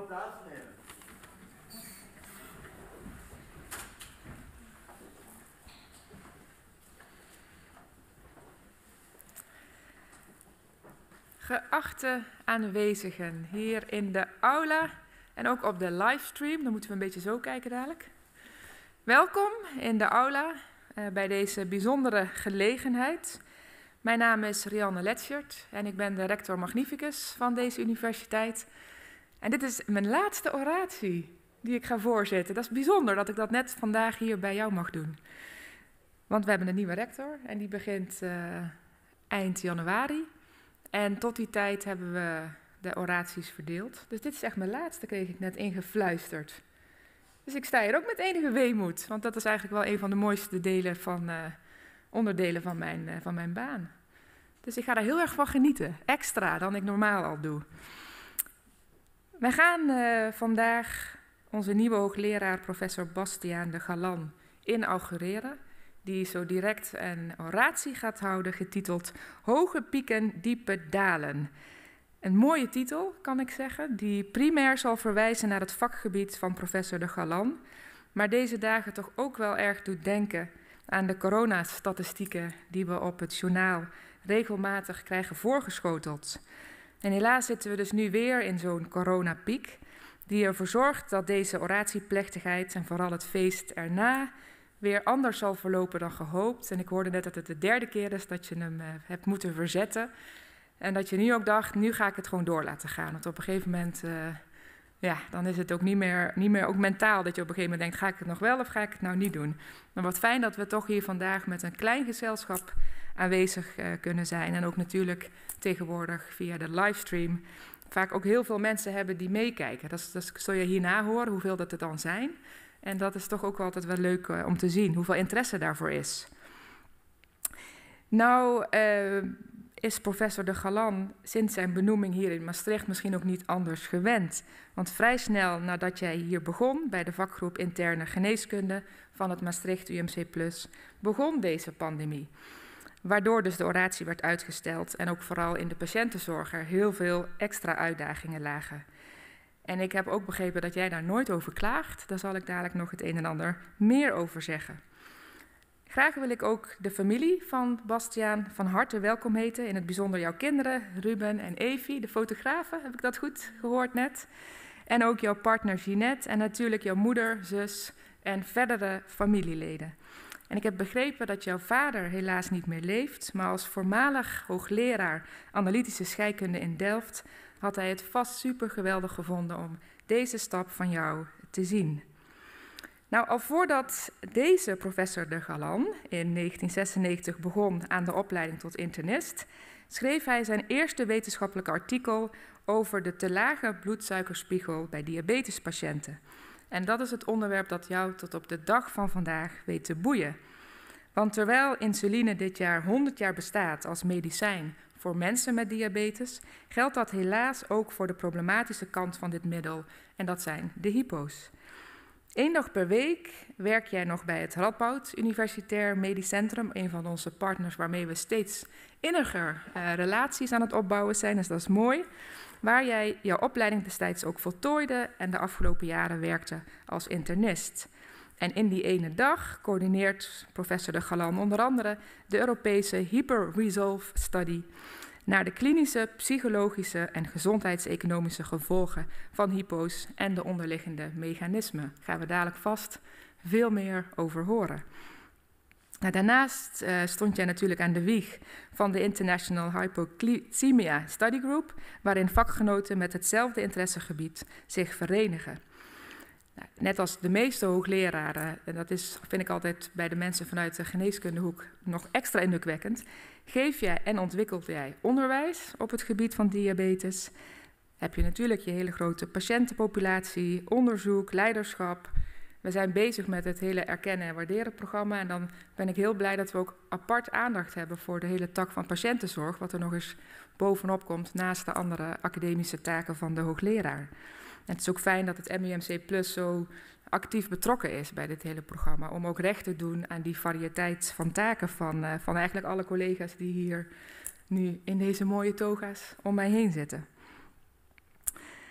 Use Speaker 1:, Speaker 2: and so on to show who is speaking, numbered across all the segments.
Speaker 1: plaatsnemen.
Speaker 2: Geachte aanwezigen hier in de aula en ook op de livestream, dan moeten we een beetje zo kijken dadelijk. Welkom in de aula bij deze bijzondere gelegenheid. Mijn naam is Rianne Letschert en ik ben de rector magnificus van deze universiteit. En dit is mijn laatste oratie die ik ga voorzitten. Dat is bijzonder dat ik dat net vandaag hier bij jou mag doen. Want we hebben een nieuwe rector en die begint eind januari. En tot die tijd hebben we de oraties verdeeld. Dus dit is echt mijn laatste, kreeg ik net ingefluisterd. Dus ik sta hier ook met enige weemoed, want dat is eigenlijk wel een van de mooiste delen onderdelen van mijn baan. Dus ik ga daar heel erg van genieten, extra dan ik normaal al doe. Wij gaan vandaag onze nieuwe hoogleraar, professor Bastiaan de Galan, inaugureren. Die zo direct een oratie gaat houden, getiteld Hoge pieken, diepe dalen. Een mooie titel, kan ik zeggen, die primair zal verwijzen naar het vakgebied van professor de Galan, maar deze dagen toch ook wel erg doet denken aan de coronastatistieken die we op het journaal regelmatig krijgen voorgeschoteld. En helaas zitten we dus nu weer in zo'n coronapiek, die ervoor zorgt dat deze oratieplechtigheid en vooral het feest erna weer anders zal verlopen dan gehoopt. En ik hoorde net dat het de derde keer is dat je hem hebt moeten verzetten. En dat je nu ook dacht, nu ga ik het gewoon door laten gaan. Want op een gegeven moment, dan is het ook niet meer ook mentaal dat je op een gegeven moment denkt, ga ik het nog wel of ga ik het nou niet doen? Maar wat fijn dat we toch hier vandaag met een klein gezelschap aanwezig kunnen zijn. En ook natuurlijk tegenwoordig via de livestream vaak ook heel veel mensen hebben die meekijken. Dat zul je hierna horen, hoeveel dat er dan zijn. En dat is toch ook altijd wel leuk om te zien, hoeveel interesse daarvoor is. Nou is professor de Galan sinds zijn benoeming hier in Maastricht misschien ook niet anders gewend. Want vrij snel nadat jij hier begon bij de vakgroep interne geneeskunde van het Maastricht UMC+, begon deze pandemie. Waardoor dus de oratie werd uitgesteld en ook vooral in de patiëntenzorg er heel veel extra uitdagingen lagen. En ik heb ook begrepen dat jij daar nooit over klaagt. Daar zal ik dadelijk nog het een en ander meer over zeggen. Graag wil ik ook de familie van Bastiaan van harte welkom heten. In het bijzonder jouw kinderen, Ruben en Evie, de fotografen. Heb ik dat goed gehoord net? En ook jouw partner Jeanette en natuurlijk jouw moeder, zus en verdere familieleden. En ik heb begrepen dat jouw vader helaas niet meer leeft, maar als voormalig hoogleraar analytische scheikunde in Delft had hij het vast super geweldig gevonden om deze stap van jou te zien. Nou, al voordat deze professor de Galan in 1996 begon aan de opleiding tot internist, schreef hij zijn eerste wetenschappelijke artikel over de te lage bloedsuikerspiegel bij diabetespatiënten. En dat is het onderwerp dat jou tot op de dag van vandaag weet te boeien. Want terwijl insuline dit jaar 100 jaar bestaat als medicijn voor mensen met diabetes, geldt dat helaas ook voor de problematische kant van dit middel, en dat zijn de hypo's. 1 dag per week werk jij nog bij het Radboud Universitair Medisch Centrum, een van onze partners waarmee we steeds inniger relaties aan het opbouwen zijn, dus dat is mooi. Waar jij jouw opleiding destijds ook voltooide en de afgelopen jaren werkte als internist. En in die ene dag coördineert professor de Galan onder andere de Europese Hyper-Resolve Study naar de klinische, psychologische en gezondheidseconomische gevolgen van hypo's en de onderliggende mechanismen. Daar gaan we dadelijk vast veel meer over horen. Nou, daarnaast stond jij natuurlijk aan de wieg van de International Hypoglycemia Study Group, waarin vakgenoten met hetzelfde interessegebied zich verenigen. Nou, net als de meeste hoogleraren, en dat vind ik altijd bij de mensen vanuit de geneeskundehoek nog extra indrukwekkend, geef jij en ontwikkelt jij onderwijs op het gebied van diabetes. Heb je natuurlijk je hele grote patiëntenpopulatie, onderzoek, leiderschap. We zijn bezig met het hele erkennen en waarderen programma. En dan ben ik heel blij dat we ook apart aandacht hebben voor de hele tak van patiëntenzorg, wat er nog eens bovenop komt naast de andere academische taken van de hoogleraar. En het is ook fijn dat het MUMC Plus zo actief betrokken is bij dit hele programma, om ook recht te doen aan die variëteit van taken van eigenlijk alle collega's die hier nu in deze mooie toga's om mij heen zitten.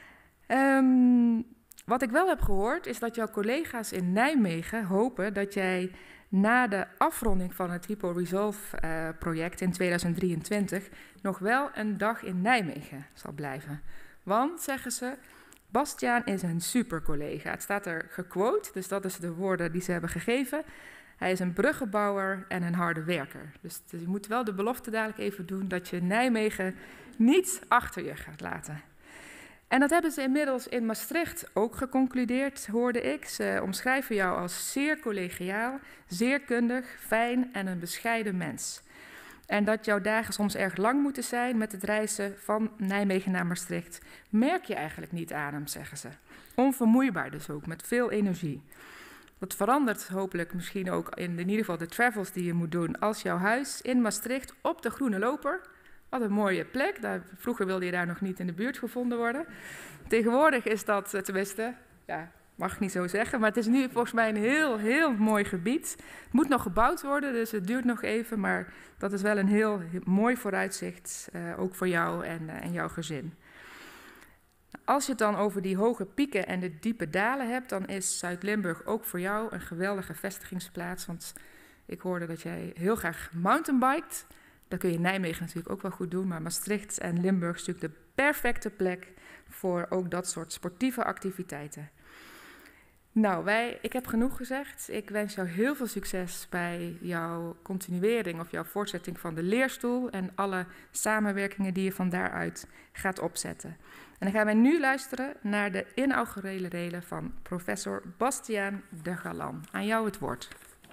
Speaker 2: Wat ik wel heb gehoord is dat jouw collega's in Nijmegen hopen dat jij na de afronding van het HypoResolve-project in 2023 nog wel een dag in Nijmegen zal blijven. Want, zeggen ze, Bastiaan is een supercollega. Het staat er gequote, dus dat is de woorden die ze hebben gegeven. Hij is een bruggenbouwer en een harde werker. Dus je moet wel de belofte dadelijk even doen dat je Nijmegen niet achter je gaat laten. En dat hebben ze inmiddels in Maastricht ook geconcludeerd, hoorde ik. Ze omschrijven jou als zeer collegiaal, zeer kundig, fijn en een bescheiden mens. En dat jouw dagen soms erg lang moeten zijn met het reizen van Nijmegen naar Maastricht, merk je eigenlijk niet aan hem, zeggen ze. Onvermoeibaar dus ook, met veel energie. Dat verandert hopelijk misschien ook in ieder geval de travels die je moet doen als jouw huis in Maastricht op de Groene Loper. Wat een mooie plek. Vroeger wilde je daar nog niet in de buurt gevonden worden. Tegenwoordig is dat, tenminste, ja, mag ik niet zo zeggen, maar het is nu volgens mij een heel mooi gebied. Het moet nog gebouwd worden, dus het duurt nog even, maar dat is wel een heel mooi vooruitzicht, ook voor jou en jouw gezin. Als je het dan over die hoge pieken en de diepe dalen hebt, dan is Zuid-Limburg ook voor jou een geweldige vestigingsplaats. Want ik hoorde dat jij heel graag mountainbikt. Dat kun je in Nijmegen natuurlijk ook wel goed doen, maar Maastricht en Limburg is natuurlijk de perfecte plek voor ook dat soort sportieve activiteiten. Nou, ik heb genoeg gezegd. Ik wens jou heel veel succes bij jouw continuering of jouw voortzetting van de leerstoel en alle samenwerkingen die je van daaruit gaat opzetten. En dan gaan wij nu luisteren naar de inaugurele reden van professor Bastiaan de Galan. Aan jou het woord.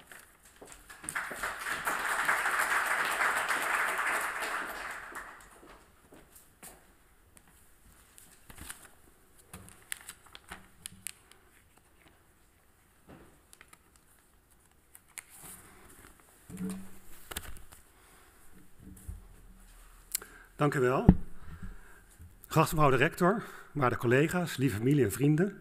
Speaker 1: Dank u wel. Geachte mevrouw de rector, waarde collega's, lieve familie en vrienden.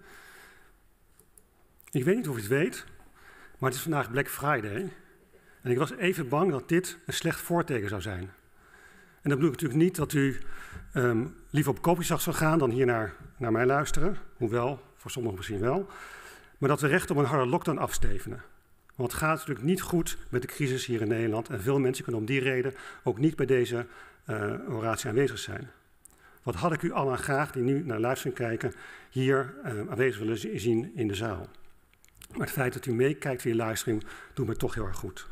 Speaker 1: Ik weet niet of u het weet, maar het is vandaag Black Friday. En ik was even bang dat dit een slecht voorteken zou zijn. En dat bedoel ik natuurlijk niet dat u liever op koffiezacht zou gaan dan hier naar mij luisteren. Hoewel, voor sommigen misschien wel. Maar dat we recht op een harde lockdown afstevenen. Want het gaat natuurlijk niet goed met de crisis hier in Nederland. En veel mensen kunnen om die reden ook niet bij deze oratie aanwezig zijn. Wat had ik u allen graag, die nu naar livestream kijken, hier aanwezig willen zien in de zaal. Maar het feit dat u meekijkt via livestream doet me toch heel erg goed.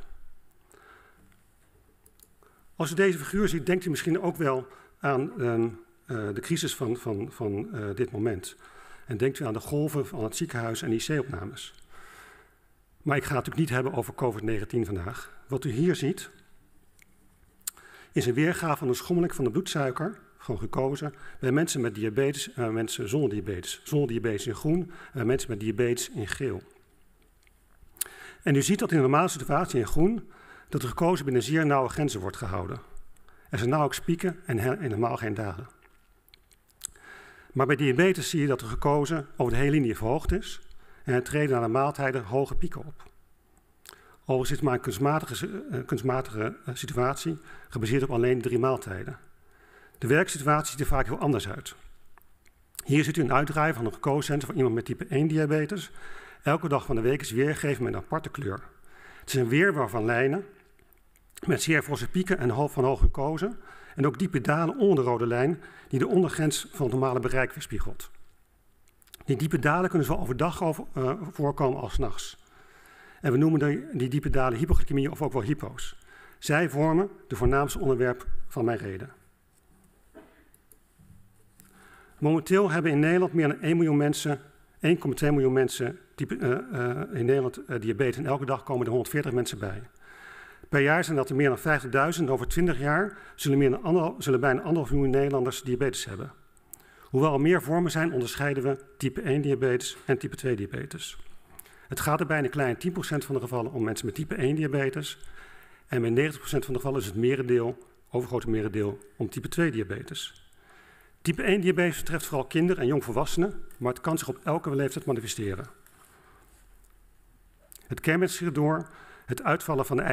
Speaker 1: Als u deze figuur ziet, denkt u misschien ook wel aan de crisis van dit moment. En denkt u aan de golven van het ziekenhuis en IC-opnames. Maar ik ga het natuurlijk niet hebben over COVID-19 vandaag. Wat u hier ziet, is een weergave van de schommeling van de bloedsuiker, van glucose, bij mensen met diabetes en mensen zonder diabetes. Zonder diabetes in groen en bij mensen met diabetes in geel. En u ziet dat in een normale situatie in groen, dat de glucose binnen zeer nauwe grenzen wordt gehouden. Er zijn nauwelijks pieken en helemaal geen dalen. Maar bij diabetes zie je dat de glucose over de hele linie verhoogd is en er treden na de maaltijden hoge pieken op. Overigens is het maar een kunstmatige situatie, gebaseerd op alleen 3 maaltijden. De werksituatie ziet er vaak heel anders uit. Hier ziet u een uitdraai van een glucosesensor van iemand met type 1 diabetes. Elke dag van de week is weergegeven met een aparte kleur. Het is een weerwar van lijnen met zeer forse pieken en van hoge glucose. En ook diepe dalen onder de rode lijn die de ondergrens van het normale bereik weerspiegelt. Die diepe dalen kunnen zowel overdag voorkomen als 's nachts. En we noemen die diepe dalen hypoglycemie of ook wel hypo's. Zij vormen de voornaamste onderwerp van mijn reden. Momenteel hebben in Nederland meer dan 1,2 miljoen mensen in Nederland diabetes. En elke dag komen er 140 mensen bij. Per jaar zijn dat er meer dan 50.000 en over 20 jaar zullen bijna 1,5 miljoen Nederlanders diabetes hebben. Hoewel er meer vormen zijn, onderscheiden we type 1 diabetes en type 2 diabetes. Het gaat er bij een klein 10% van de gevallen om mensen met type 1 diabetes. En bij 90% van de gevallen is het overgrote merendeel, om type 2 diabetes. Type 1 diabetes betreft vooral kinderen en jongvolwassenen, maar het kan zich op elke leeftijd manifesteren. Het kenmerkt zich door het uitvallen van de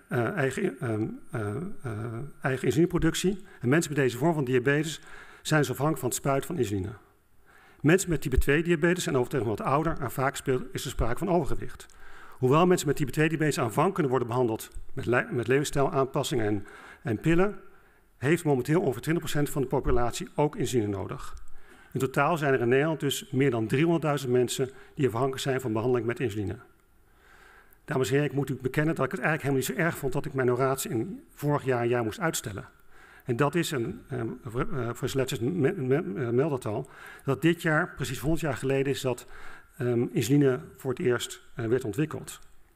Speaker 1: eigen insulineproductie. En mensen met deze vorm van diabetes zijn dus afhankelijk van het spuiten van insuline. Mensen met type 2 diabetes zijn over het wat ouder en vaak is er sprake van overgewicht. Hoewel mensen met type 2 diabetes aanvankelijk kunnen worden behandeld met levensstijlaanpassingen en pillen, heeft momenteel ongeveer 20% van de populatie ook insuline nodig. In totaal zijn er in Nederland dus meer dan 300.000 mensen die afhankelijk zijn van behandeling met insuline. Dames en heren, ik moet u bekennen dat ik het eigenlijk helemaal niet zo erg vond dat ik mijn oratie in vorig jaar een jaar moest uitstellen. En dat is, professor Letjes meldt dat al, dat dit jaar, precies 100 jaar geleden, is dat insuline voor het eerst werd ontwikkeld.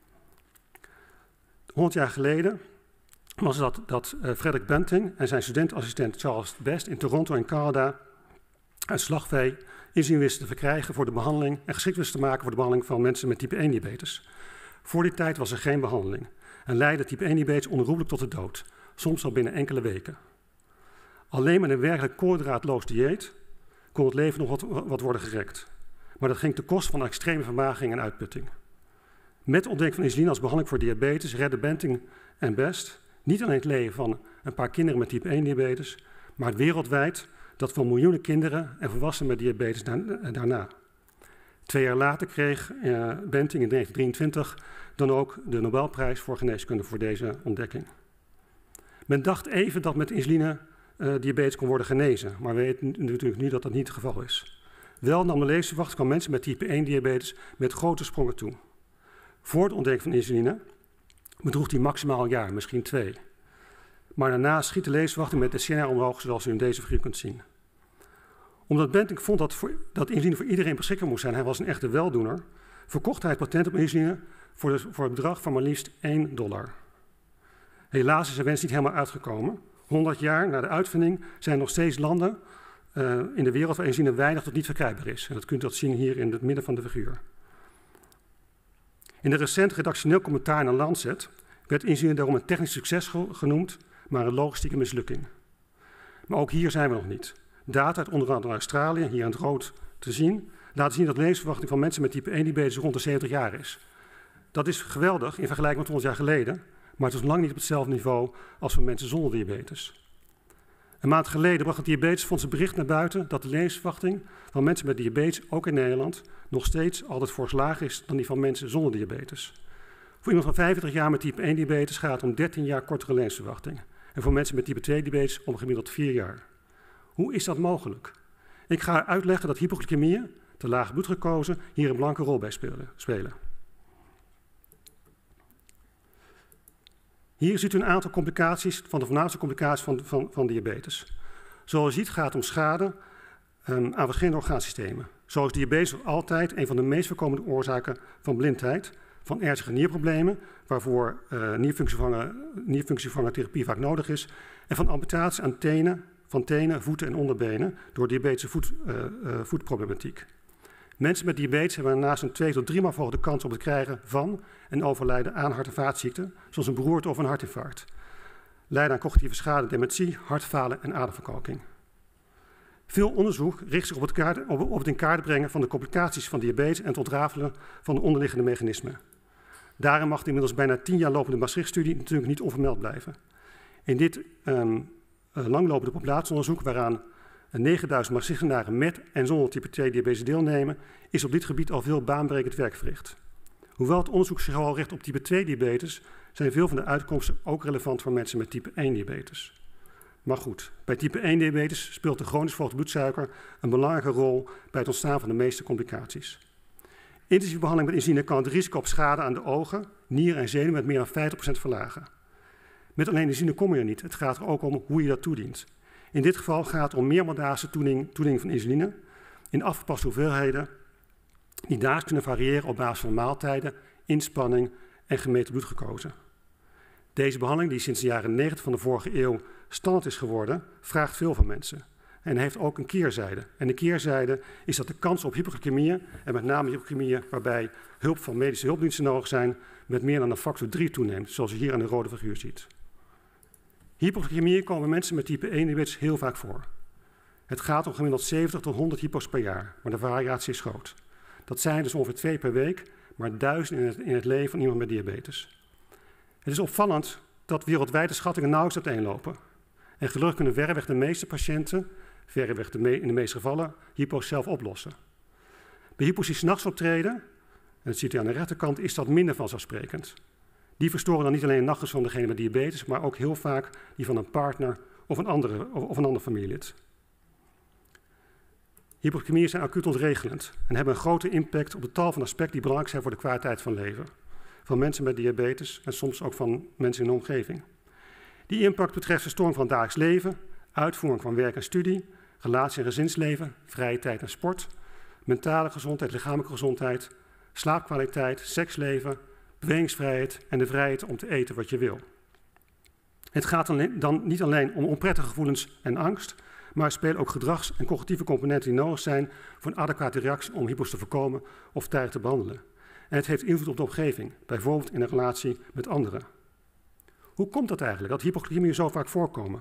Speaker 1: 100 jaar geleden was het dat Frederick Banting en zijn studentassistent Charles Best in Toronto in Canada uit slagvee insuline wisten te verkrijgen voor de behandeling en geschikt wisten te maken voor de behandeling van mensen met type 1 diabetes. Voor die tijd was er geen behandeling en leidde type 1 diabetes onherroepelijk tot de dood, soms al binnen enkele weken. Alleen met een werkelijk koolhydraatloos dieet kon het leven nog wat worden gerekt. Maar dat ging ten koste van extreme vermagering en uitputting. Met de ontdekking van insuline als behandeling voor diabetes redden Banting en Best niet alleen het leven van een paar kinderen met type 1 diabetes, maar wereldwijd dat van miljoenen kinderen en volwassenen met diabetes daarna. 2 jaar later kreeg Banting in 1923 dan ook de Nobelprijs voor geneeskunde voor deze ontdekking. Men dacht even dat met insuline diabetes kon worden genezen, maar we weten natuurlijk nu dat dat niet het geval is. Wel nam de levensverwachting van mensen met type 1 diabetes met grote sprongen toe. Voor de ontdekking van insuline bedroeg die maximaal een jaar, misschien 2. Maar daarna schiet de levensverwachting met decennia omhoog, zoals u in deze figuur kunt zien. Omdat Banting vond dat insuline voor iedereen beschikbaar moest zijn, hij was een echte weldoener, verkocht hij het patent op insuline voor het bedrag van maar liefst $1. Helaas is zijn wens niet helemaal uitgekomen. 100 jaar na de uitvinding zijn er nog steeds landen in de wereld waar insuline weinig tot niet verkrijgbaar is. En dat kunt u zien hier in het midden van de figuur. In een recent redactioneel commentaar in Lancet werd insuline daarom een technisch succes genoemd, maar een logistieke mislukking. Maar ook hier zijn we nog niet. Data uit onder andere Australië, hier in het rood te zien, laten zien dat de levensverwachting van mensen met type 1 diabetes rond de 70 jaar is. Dat is geweldig in vergelijking met 100 jaar geleden, maar het is lang niet op hetzelfde niveau als voor mensen zonder diabetes. Een maand geleden bracht het Diabetesfonds een bericht naar buiten dat de levensverwachting van mensen met diabetes, ook in Nederland, nog steeds altijd fors lager is dan die van mensen zonder diabetes. Voor iemand van 25 jaar met type 1 diabetes gaat het om 13 jaar kortere levensverwachting. En voor mensen met type 2 diabetes om gemiddeld 4 jaar. Hoe is dat mogelijk? Ik ga uitleggen dat hypoglycemieën, te lage bloedglucose, hier een belangrijke rol bij spelen. Hier ziet u een aantal complicaties van de voornaamste complicaties van diabetes. Zoals u ziet gaat het om schade aan verschillende orgaansystemen. Zo is diabetes altijd een van de meest voorkomende oorzaken van blindheid, van ernstige nierproblemen, waarvoor nierfunctievervangende therapie vaak nodig is, en van amputaties aan tenen, voeten en onderbenen door diabetische voetproblematiek. Mensen met diabetes hebben daarnaast een 2 tot 3 maal verhoogde kans op het krijgen van en overlijden aan hart- en vaatziekten, zoals een beroerte of een hartinfarct. Lijden aan cognitieve schade, dementie, hartfalen en ademverkalking. Veel onderzoek richt zich op het in kaart brengen van de complicaties van diabetes en het ontrafelen van de onderliggende mechanismen. Daarin mag de inmiddels bijna 10 jaar lopende Maastricht-studie natuurlijk niet onvermeld blijven. In dit langlopende populatieonderzoek, waaraan 9000 Maastrichtenaren met en zonder type 2 diabetes deelnemen, is op dit gebied al veel baanbrekend werk verricht. Hoewel het onderzoek zich al richt op type 2 diabetes, zijn veel van de uitkomsten ook relevant voor mensen met type 1 diabetes. Maar goed, bij type 1 diabetes speelt de chronisch verhoogde bloedsuiker een belangrijke rol bij het ontstaan van de meeste complicaties. Intensieve behandeling met insuline kan het risico op schade aan de ogen, nieren en zenuwen met meer dan 50% verlagen. Met alleen insuline kom je er niet, het gaat er ook om hoe je dat toedient. In dit geval gaat het om meermaaldagse toediening van insuline in afgepaste hoeveelheden die daags kunnen variëren op basis van maaltijden, inspanning en gemeten bloedglucose. Deze behandeling, die sinds de jaren 90 van de vorige eeuw standaard is geworden, vraagt veel van mensen. En heeft ook een keerzijde. En de keerzijde is dat de kans op hypoglycemieën, en met name hypoglycemieën waarbij hulp van medische hulpdiensten nodig zijn, met meer dan een factor 3 toeneemt, zoals u hier aan de rode figuur ziet. Hypoglycemieën komen bij mensen met type 1 diabetes heel vaak voor. Het gaat om gemiddeld 70 tot 100 hypo's per jaar, maar de variatie is groot. Dat zijn dus ongeveer 2 per week, maar 1000 in het leven van iemand met diabetes. Het is opvallend dat wereldwijd de schattingen nauwelijks uiteenlopen. En gelukkig kunnen verreweg de meeste patiënten verreweg in de meeste gevallen, hypo's zelf oplossen. Bij hypo's die 's nachts optreden, en dat ziet u aan de rechterkant, is dat minder vanzelfsprekend. Die verstoren dan niet alleen de nachtrust van degene met diabetes, maar ook heel vaak die van een partner of een ander familielid. Hypoglycemieën zijn acuut ontregelend en hebben een grote impact op de tal van aspecten die belangrijk zijn voor de kwaliteit van leven. Van mensen met diabetes en soms ook van mensen in de omgeving. Die impact betreft de storm van het dagelijks leven, uitvoering van werk en studie, relatie- en gezinsleven, vrije tijd en sport, mentale gezondheid, lichamelijke gezondheid, slaapkwaliteit, seksleven, bewegingsvrijheid en de vrijheid om te eten wat je wil. Het gaat dan niet alleen om onprettige gevoelens en angst, maar er spelen ook gedrags- en cognitieve componenten die nodig zijn voor een adequate reactie om hypo's te voorkomen of tijdig te behandelen. En het heeft invloed op de omgeving, bijvoorbeeld in een relatie met anderen. Hoe komt dat eigenlijk, dat hypoglycemieën zo vaak voorkomen?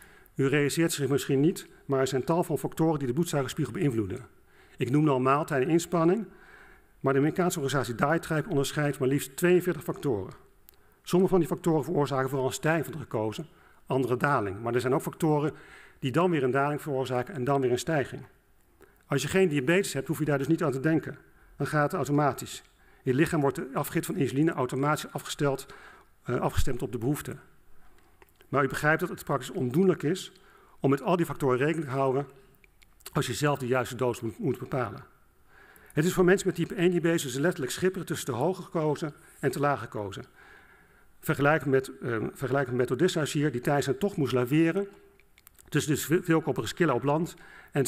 Speaker 1: U realiseert zich misschien niet, maar er zijn tal van factoren die de bloedsuikerspiegel beïnvloeden. Ik noemde al maaltijd en inspanning, maar de Amerikaanse organisatie Diet onderscheidt maar liefst 42 factoren. Sommige van die factoren veroorzaken vooral een stijging van de glucose, andere daling. Maar er zijn ook factoren die dan weer een daling veroorzaken en dan weer een stijging. Als je geen diabetes hebt, hoef je daar dus niet aan te denken. Dan gaat het automatisch. Je lichaam wordt de afgif van insuline automatisch afgestemd op de behoefte. Maar u begrijpt dat het praktisch ondoenlijk is om met al die factoren rekening te houden als je zelf de juiste doos moet bepalen. Het is voor mensen met type 1 diabetes dus letterlijk schipperen tussen te hoog gekozen en te laag gekozen. Vergelijkend met Methodistus hier, die tijdens zijn tocht moest laveren tussen de veelkoppige Scylla op land en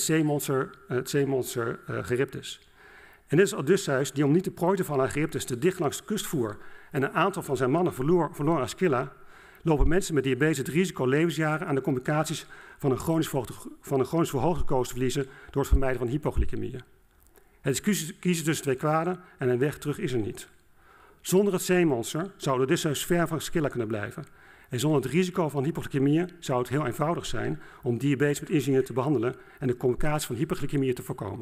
Speaker 1: het zeemonster Charybdis. En dit is Odysseus die om niet de prooi te vallen aan Charybdis te dicht langs de kust voer en een aantal van zijn mannen verloor aan Scylla, lopen mensen met diabetes het risico levensjaren aan de complicaties van een chronisch verhoogde glucose te verliezen door het vermijden van hypoglycemieën. Het is kiezen tussen twee kwaden en een weg terug is er niet. Zonder het zeemonster zou Odysseus ver van Scylla kunnen blijven. En zonder het risico van hypoglycemieën zou het heel eenvoudig zijn om diabetes met insuline te behandelen en de complicaties van hyperglycemieën te voorkomen.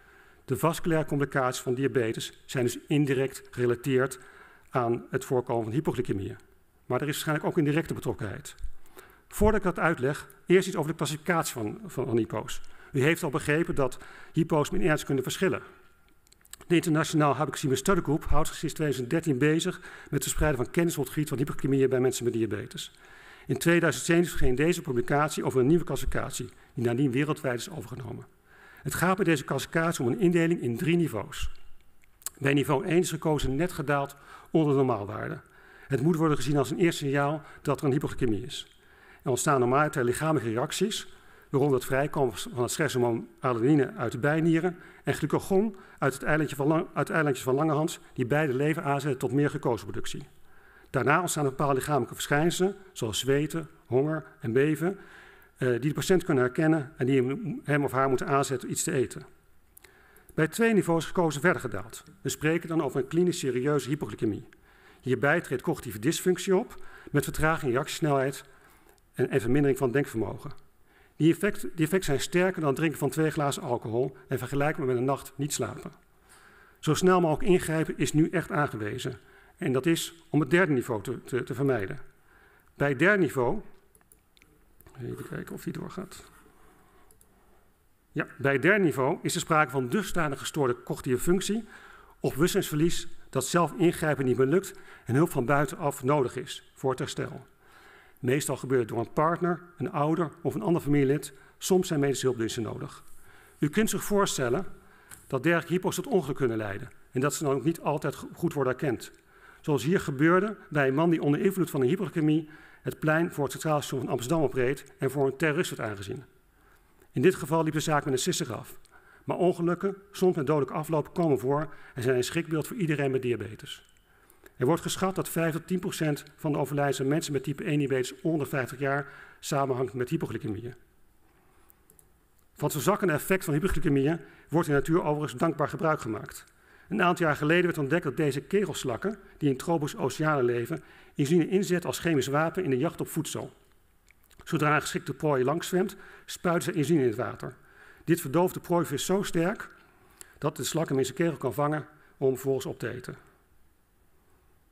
Speaker 1: De vasculaire complicaties van diabetes zijn dus indirect gerelateerd aan het voorkomen van hypoglycemieën. Maar er is waarschijnlijk ook een directe betrokkenheid. Voordat ik dat uitleg, eerst iets over de klassificatie van hypo's. U heeft al begrepen dat hypo's met ernst kunnen verschillen. De Internationaal Hypoglycemia Study Group houdt zich sinds 2013 bezig met het verspreiden van kennis op het gebied van hypoglycemieën bij mensen met diabetes. In 2007 verscheen deze publicatie over een nieuwe klassificatie, die nadien wereldwijd is overgenomen. Het gaat bij deze klassificatie om een indeling in 3 niveaus. Bij niveau 1 is glucose net gedaald onder de normaalwaarde. Het moet worden gezien als een eerste signaal dat er een hypoglycemie is. Er ontstaan normaliter lichamelijke reacties, waaronder het vrijkomen van het stresshormoon adenine uit de bijnieren en glucagon uit het eilandje van Langerhans, die beide lever aanzetten tot meer glucoseproductie. Daarna ontstaan bepaalde lichamelijke verschijnselen, zoals zweten, honger en beven, die de patiënt kunnen herkennen en die hem of haar moeten aanzetten iets te eten. Bij 2 niveaus is glucose verder gedaald. We spreken dan over een klinisch serieuze hypoglycemie. Hierbij treedt cognitieve dysfunctie op, met vertraging in reactiesnelheid en vermindering van het denkvermogen. Die effecten zijn sterker dan het drinken van 2 glazen alcohol en vergelijkbaar met een nacht niet slapen. Zo snel mogelijk ingrijpen is nu echt aangewezen. En dat is om het 3e niveau te vermijden. Bij het 3e niveau, even kijken of die doorgaat. Ja, bij het 3e niveau is er sprake van dusdanig gestoorde cognitieve functie of bewustzijnsverlies dat zelf ingrijpen niet meer lukt en hulp van buitenaf nodig is voor het herstel. Meestal gebeurt het door een partner, een ouder of een ander familielid. Soms zijn medische hulpdiensten nodig. U kunt zich voorstellen dat dergelijke hypo's tot ongeluk kunnen leiden en dat ze dan ook niet altijd goed worden erkend. Zoals hier gebeurde bij een man die onder invloed van een hypoglycemie het plein voor het Centraal Station van Amsterdam opreed en voor een terrorist werd aangezien. In dit geval liep de zaak met een sisser af. Maar ongelukken, soms met dodelijke afloop, komen voor en zijn een schrikbeeld voor iedereen met diabetes. Er wordt geschat dat 5-10% van de overlijdens aan mensen met type 1 diabetes onder 50 jaar samenhangt met hypoglycemieën. Van het verzakkende effect van hypoglycemieën wordt in de natuur overigens dankbaar gebruik gemaakt. Een aantal jaar geleden werd ontdekt dat deze kegelslakken, die in tropische oceanen leven, insuline inzetten als chemisch wapen in de jacht op voedsel. Zodra een geschikte prooi langs zwemt, spuiten ze insuline in het water. Dit verdooft de prooivis zo sterk dat de slak hem in zijn kegel kan vangen om vervolgens op te eten.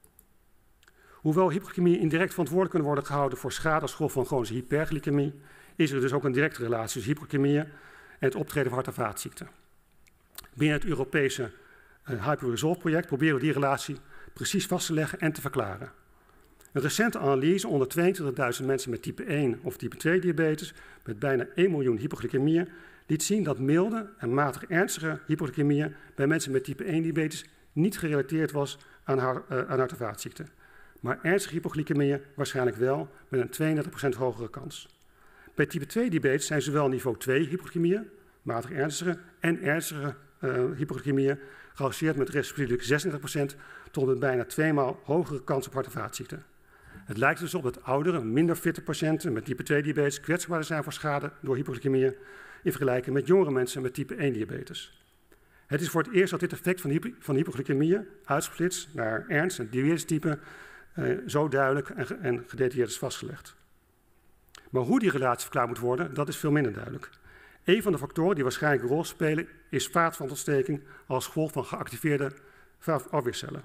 Speaker 1: Hoewel hypoglycemie indirect verantwoordelijk kunnen worden gehouden voor schade als gevolg van chronische hyperglycemie, is er dus ook een directe relatie tussen hypoglycemie en het optreden van hart- en vaatziekten. Binnen het Europese HyperResolve-project proberen we die relatie precies vast te leggen en te verklaren. Een recente analyse onder 22.000 mensen met type 1 of type 2 diabetes met bijna 1 miljoen hypoglycemieën liet zien dat milde en matig ernstige hypoglycemieën bij mensen met type 1 diabetes niet gerelateerd was aan hart- en vaatziekten. Maar ernstige hypoglycemieën waarschijnlijk wel met een 32% hogere kans. Bij type 2 diabetes zijn zowel niveau 2 hypoglycemieën, matig ernstige en ernstige hypoglycemieën geassocieerd met respectievelijk 36% tot een bijna 2 maal hogere kans op hart- en vaatziekten. Het lijkt dus op dat oudere, minder fitte patiënten met type 2 diabetes kwetsbaarder zijn voor schade door hypoglycemieën in vergelijking met jongere mensen met type 1 diabetes. Het is voor het eerst dat dit effect van hypoglycemieën uitsplitst naar ernst en diabetestype zo duidelijk en gedetailleerd is vastgelegd. Maar hoe die relatie verklaard moet worden, dat is veel minder duidelijk. Een van de factoren die waarschijnlijk een rol spelen is vaatwandontsteking als gevolg van geactiveerde afweercellen.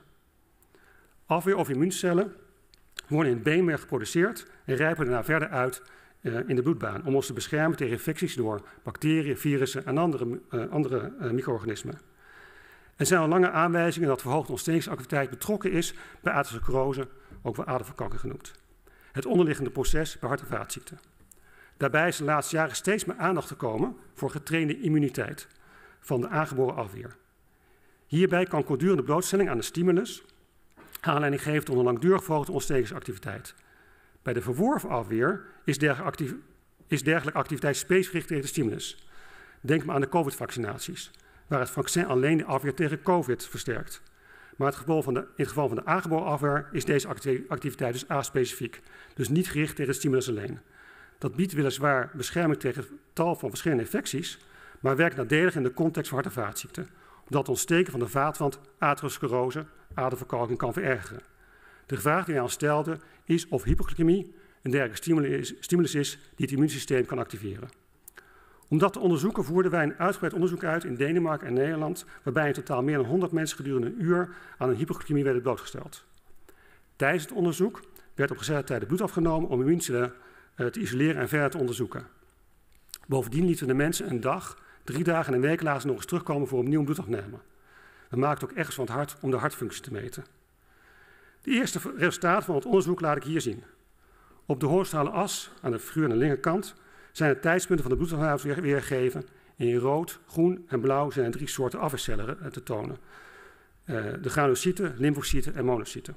Speaker 1: Afweer- of immuuncellen worden in het beenmerg geproduceerd en rijpen daarna verder uit in de bloedbaan om ons te beschermen tegen infecties door bacteriën, virussen en andere micro-organismen. Er zijn al lange aanwijzingen dat verhoogde ontstekingsactiviteit betrokken is bij atherosclerose, ook wel aderverkalking genoemd. Het onderliggende proces bij hart- en vaatziekten. Daarbij is de laatste jaren steeds meer aandacht gekomen voor getrainde immuniteit van de aangeboren afweer. Hierbij kan kortdurende blootstelling aan de stimulus aanleiding geven tot een langdurig verhoogde ontstekingsactiviteit. Bij de verworven afweer is dergelijke activiteit specifiek gericht tegen de stimulus. Denk maar aan de COVID-vaccinaties, waar het vaccin alleen de afweer tegen COVID versterkt. Maar in het geval van de aangeboren afweer is deze activiteit dus aspecifiek, dus niet gericht tegen de stimulus alleen. Dat biedt weliswaar bescherming tegen tal van verschillende infecties, maar werkt nadelig in de context van hart- en vaatziekten, omdat het ontsteken van de vaatwand atherosclerose, aderverkalking, kan verergeren. De vraag die wij ons stelden is of hypoglycemie een dergelijke stimulus is die het immuunsysteem kan activeren. Om dat te onderzoeken voerden wij een uitgebreid onderzoek uit in Denemarken en Nederland, waarbij in totaal meer dan 100 mensen gedurende een uur aan een hypoglycemie werden blootgesteld. Tijdens het onderzoek werd op gezette tijd bloed afgenomen om immuuncellen te isoleren en verder te onderzoeken. Bovendien lieten de mensen een dag, 3 dagen en een week later nog eens terugkomen voor opnieuw bloed afnemen. We maakten ook echo's van het hart om de hartfunctie te meten. De eerste resultaten van het onderzoek laat ik hier zien. Op de horizontale as, aan de figuur aan de linkerkant, zijn de tijdspunten van de bloedafname weergegeven. In rood, groen en blauw zijn er 3 soorten afweercellen te tonen. De granulocyten, lymfocyten en monocyten.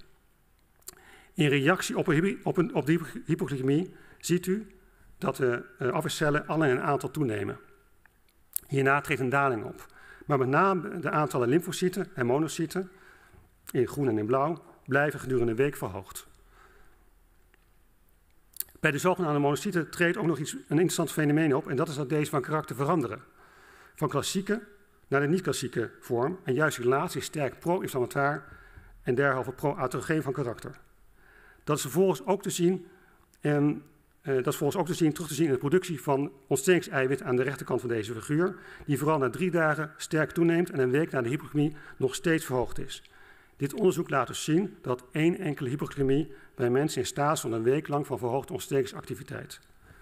Speaker 1: In reactie op de hypoglycemie ziet u dat de afweercellen alle in een aantal toenemen. Hierna treedt een daling op. Maar met name de aantallen lymfocyten en monocyten, in groen en in blauw, blijven gedurende een week verhoogd. Bij de zogenaamde monocyten treedt ook nog een interessant fenomeen op en dat is dat deze van karakter veranderen. Van klassieke naar de niet-klassieke vorm en juist die laatste is sterk pro-inflammatoire en derhalve pro-atherogeen van karakter. Dat is vervolgens ook te zien terug te zien in de productie van ontstekingseiwit aan de rechterkant van deze figuur, die vooral na 3 dagen sterk toeneemt en een week na de hypoglycemie nog steeds verhoogd is. Dit onderzoek laat dus zien dat 1 enkele hypoglycemie bij mensen in staat is van een week lang van verhoogde ontstekingsactiviteit.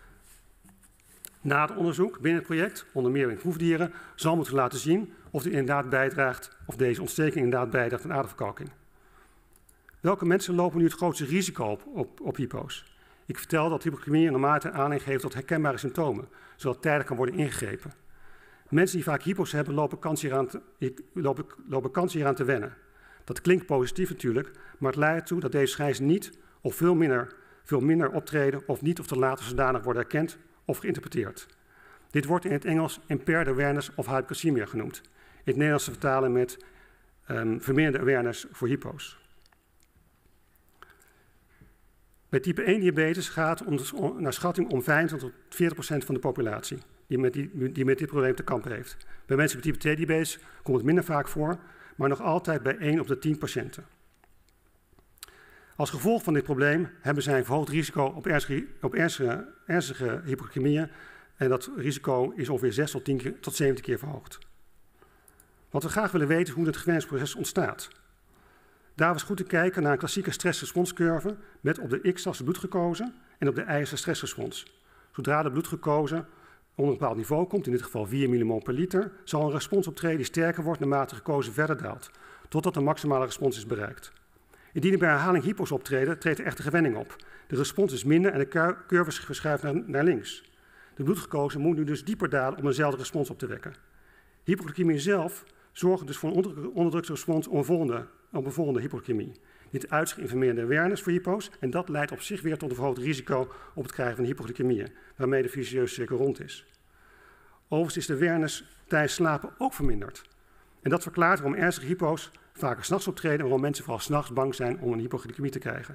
Speaker 1: Na het onderzoek binnen het project, onder meer in proefdieren, zal moeten laten zien of deze ontsteking inderdaad bijdraagt aan aderverkalking. Welke mensen lopen nu het grootste risico op hypo's? Ik vertel dat hypoglycemie normaal aanleiding geeft tot herkenbare symptomen, zodat tijdig kan worden ingegrepen. Mensen die vaak hypo's hebben lopen kans hieraan te wennen. Dat klinkt positief natuurlijk, maar het leidt ertoe dat deze verschijnselen niet of veel minder optreden of niet of te laat zodanig worden erkend of geïnterpreteerd. Dit wordt in het Engels impaired awareness of hypocalcemia genoemd. In het Nederlands te vertalen met verminderde awareness voor hypo's. Bij type 1 diabetes gaat het naar schatting om 25 tot 40% van de populatie die met dit probleem te kampen heeft. Bij mensen met type 2 diabetes komt het minder vaak voor, maar nog altijd bij 1 op de 10 patiënten. Als gevolg van dit probleem hebben zij een verhoogd risico op ernstige hypoglycemieën en dat risico is ongeveer 6 tot 7 keer verhoogd. Wat we graag willen weten is hoe het gewenningsproces ontstaat. Daar was goed te kijken naar een klassieke stressresponscurve met op de x-as bloed gekozen en op de y-as stressrespons. Zodra de bloedglucose onder een bepaald niveau komt, in dit geval 4 millimol per liter, zal een respons optreden die sterker wordt naarmate de glucose verder daalt, totdat de maximale respons is bereikt. Indien er bij herhaling hypo's optreden, treedt er echter gewenning op. De respons is minder en de curve verschuift naar links. De bloedglucose moet nu dus dieper dalen om eenzelfde respons op te wekken. Hypoglycemie zelf zorgt dus voor een onderdrukte respons op een volgende hypoglycemie. Dit uitzicht in vermeerderde awareness voor hypo's en dat leidt op zich weer tot een verhoogd risico op het krijgen van hypoglycemieën, waarmee de vicieuze cirkel rond is. Overigens is de awareness tijdens slapen ook verminderd. En dat verklaart waarom ernstige hypo's vaker 's nachts optreden en waarom mensen vooral 's nachts bang zijn om een hypoglycemie te krijgen.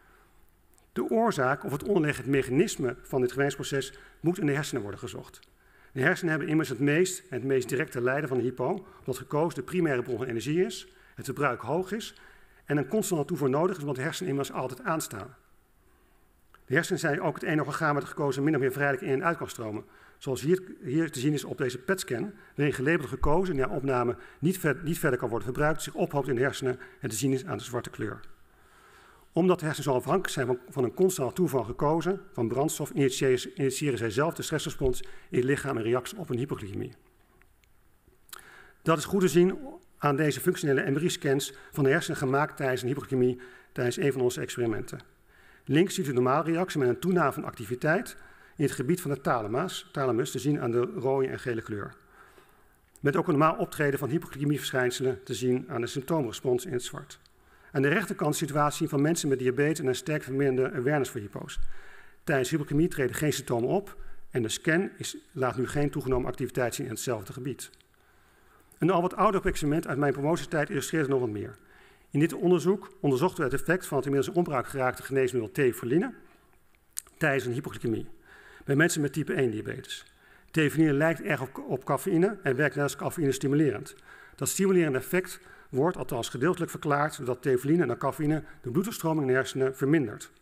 Speaker 1: De oorzaak of het onderliggend mechanisme van dit geweningsproces moet in de hersenen worden gezocht. De hersenen hebben immers het meest directe lijden van de hypo, omdat glucose de primaire bron van energie is, het verbruik hoog is en een constante toevoer nodig is, omdat de hersenen immers altijd aanstaan. De hersenen zijn ook het enige orgaan waar de glucose min of meer vrijelijk in en uit kan stromen. Zoals hier te zien is op deze PET-scan, waarin gelabelde glucose na opname niet verder kan worden verbruikt, zich ophoopt in de hersenen en te zien is aan de zwarte kleur. Omdat de hersenen zo afhankelijk zijn van een constante toevoer van glucose, van brandstof, initiëren zij zelf de stressrespons in het lichaam in reactie op een hypoglycemie. Dat is goed te zien aan deze functionele MRI-scans van de hersenen gemaakt tijdens een hypoglycemie tijdens een van onze experimenten. Links ziet u de normale reactie met een toename van activiteit in het gebied van de thalamus te zien aan de rode en gele kleur. Met ook een normaal optreden van hypoglycemieverschijnselen te zien aan de symptoomrespons in het zwart. Aan de rechterkant de situatie van mensen met diabetes en een sterk verminderde awareness voor hypo's. Tijdens hypoglycemie treden geen symptomen op en de scan laat nu geen toegenomen activiteit zien in hetzelfde gebied. Een al wat ouder experiment uit mijn promotietijd illustreert nog wat meer. In dit onderzoek onderzochten we het effect van het inmiddels in onbruik geraakte geneesmiddel teofeline tijdens een hypoglycemie bij mensen met type 1 diabetes. Teofeline lijkt erg op cafeïne en werkt net als cafeïne stimulerend. Dat stimulerende effect wordt althans gedeeltelijk verklaard doordat teofeline en cafeïne de bloedverstroming in de hersenen vermindert.